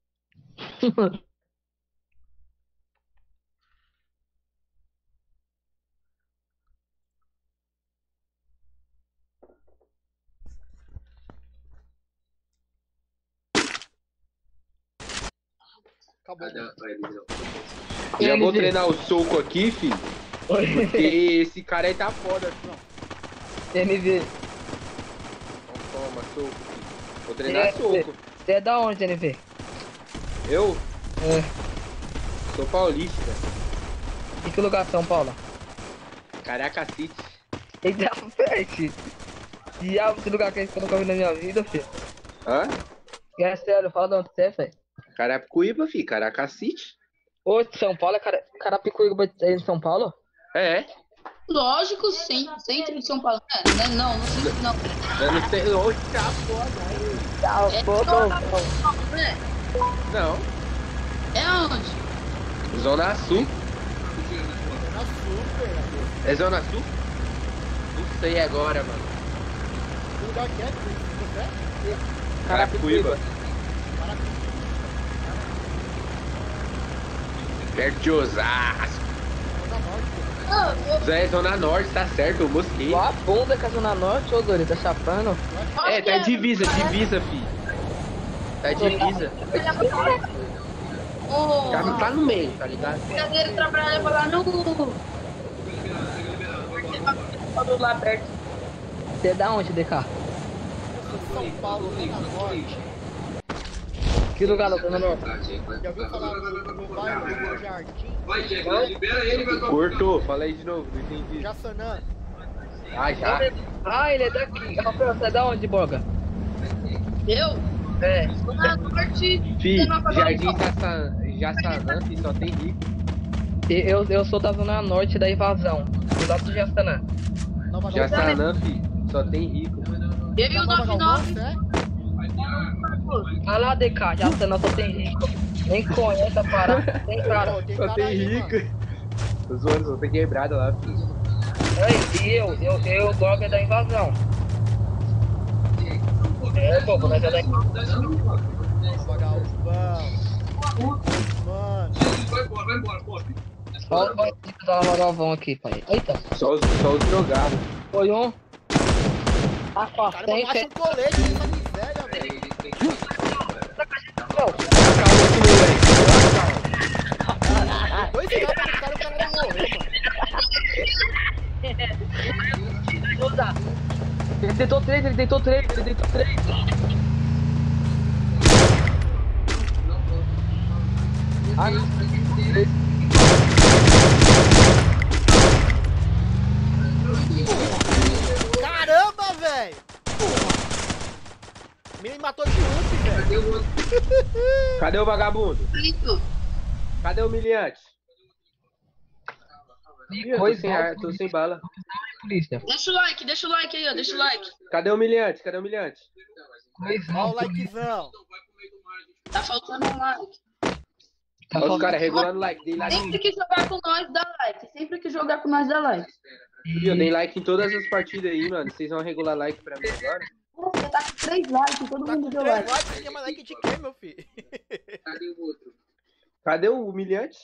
Acabou. Já vou treinar o soco aqui, filho. Porque esse cara aí tá foda, filho. M V. Então toma, soco, filho. Vou treinar É, soco. Você é da onde, N V? Eu É. sou paulista. Em que lugar, São Paulo? Caraca City. Eita, peste. Diabo, esse lugar que eu nunca vi na minha vida, filho. Hã? É sério, fala de onde você é, velho. Carapicuíba, fi. Caracacite. Ô, de São Paulo, é cara... Carapicuíba é em São Paulo? É. Lógico, sim. Centro de São Paulo. É, né? Não, não sei não. Eu não sei onde tá a porra. Tá, É pô, Zona não. Sul, né? Não. É onde? Zona Sul. Zona Sul, velho. É Zona Sul? Não sei agora, mano. Que lugar que é? Que você é? Carapicuíba. Perto de Osasco. Zona Norte, pô. Ah, eu Zé, Zona Norte, tá certo, eu mosquei. Lá a bunda que é a Zona Norte, ô Dori, tá chapando. acho É, que tá divisa, divisa, fi. Tá divisa. O Tá, tá no meio, tá ligado? brigadeiro trabalha lá no. Lá perto. Você é da onde, D K? Eu sou de São Paulo, Zona Norte. Que lugar da Zona Norte? Já ouviu falar no, no bairro do Meu Jardim? Vai, Diego, libera ele, vai tomar. Cortou, fala aí de novo, não entendi. Jaçanã. Ah, já. Ah, ele é daqui. Rafael, você é da onde, Boga? Eu? É. Zona Norte. Fi, Zona Jardim Norte. Jaçanã, Jaçanã, fi, só tem rico. Eu, eu sou da Zona Norte da Invasão. Do lado do Jaçanã. Nova Galvão. Jaçanã, fi, só tem rico. Eu e o Nova Galvão, nove nove. você é? Ah lá, D K, Jaçanã só tem rico. Nem conhece a parada. Tem cara. Pô, tem Só cara tem aí, rico. mano. Tô zoando, só tem quebrada lá, fi. Ei, e eu, eu, eu, Boga é da Invasão. É, bobo, nós é da Invasão. Nova Galvão. Mano. Vai embora, vai embora, pô. Olha o bandido da Nova Galvão aqui, pai. Eita, Só os, só os drogados. foi um. Tá com a Caramba, baixa um frente. colete nessa miséria, velho. Dois caras no cara, o cara vai morrer, mano. Ajuda. Ele deitou três, ele deitou três, ele deitou três. Ah, não. Três. Caramba, velho! Me matou de um, velho. Cadê o vagabundo? Isso. Cadê o humilhante? Que Ih, eu tô coisa, sem, ar, tô sem bala. polícia. Deixa o like, deixa o like aí, ó. Deixa o like. Cadê o humilhante? Cadê o humilhante? Coisa, Ó o likezão. Tá faltando um like. Tá Olha os falando- caras regulando like. Dei like, Sempre que jogar com nós, dá like. Sempre que jogar com nós, dá like. eu dei like em todas as partidas aí, mano. Vocês vão regular like pra mim agora? Você tá com três likes, todo Tá com mundo deu três like. likes, você quer mais like de quem, meu filho? Cadê o outro? Cadê o humilhante?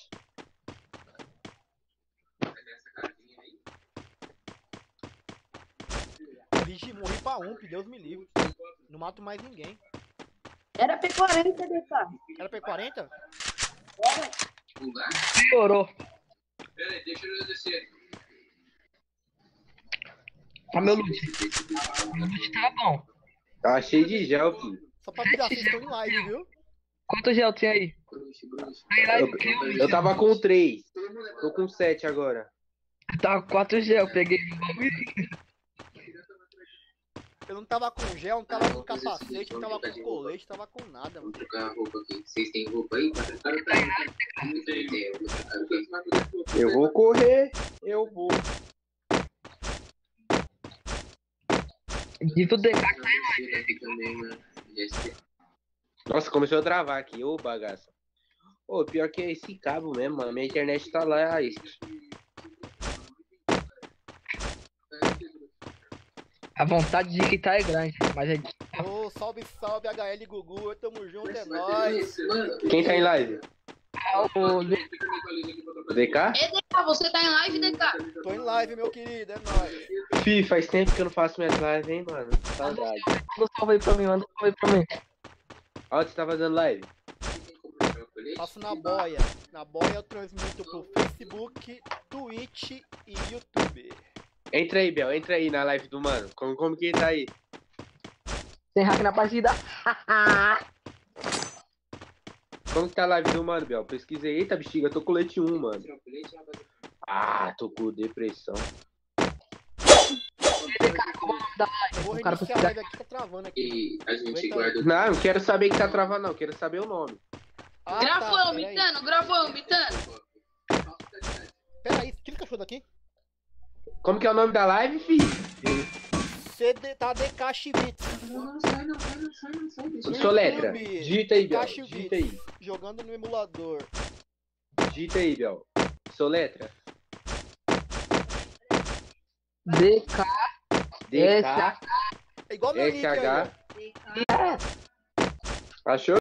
Morri, de- morri pra um, que Deus me livre. Não mato mais ninguém. Era P quarenta, D K. Era P quarenta? Lugar? Piorou. Pera aí, deixa eu descer. Tá meu loot. Meu loot tá bom. Tá cheio de gel, filho. Só pra avisar, vocês estão em live, viu? Quanto gel tem aí? Tem lá Eu, eu tava com três. Tô com sete agora. Tá com quatro gel, peguei. Eu não tava com gel, não tava com capacete, não tava com colete, tava com nada, mano. Vou trocar a roupa aqui. Vocês têm roupa aí? Pra trocar? Não tem. Eu vou trocar aqui. Eu vou correr. Eu vou. De tudo D K que tá em Mochila aqui também, né? G S P. Nossa, começou a travar aqui. Ô, bagaça. Ô, pior que é esse cabo mesmo, mano. Minha internet tá lá. Isso. A vontade de quitar é grande, mas é. Ô, salve, salve, H L Gugu, tamo junto, é nóis. Quem tá em live? O D K? E D K, você tá em live, D K? Tô em live, meu querido, é nóis. Fih, faz tempo que eu não faço minhas lives, hein, mano. Saudade. Manda um salve aí pra mim, manda um salve aí pra mim. Onde você tá fazendo live? Faço na boia. Na boia eu transmito pro Facebook, Twitch e YouTube. Entra aí, Bel. Entra aí na live do mano. Como, como que ele tá aí? Tem hack na partida. Como que tá a live do mano, Bel? Pesquisei. Eita, bexiga, eu tô com colete um, mano. Ah, tô com depressão. Vou O cara reiniciar a live aqui, tá travando aqui. E a gente Aguenta guarda. aí. Não, não quero saber que tá travando, não. Quero saber o nome. Ah, Gravão, tá, peraí. Mitano, gravão, Mitano. Peraí, tira o cachorro daqui. Como que é o nome da live, filho? C D, tá D K Chivitz. Não, não sai, não sai, não sai, não sai. Deixa eu- Soletra. YouTube, Digita aí, Bel. Caixa e Digita aí. Jogando no emulador. Digita aí, Bel. Soletra. D K D K É igual meu S nick aí, H. ó. Achou?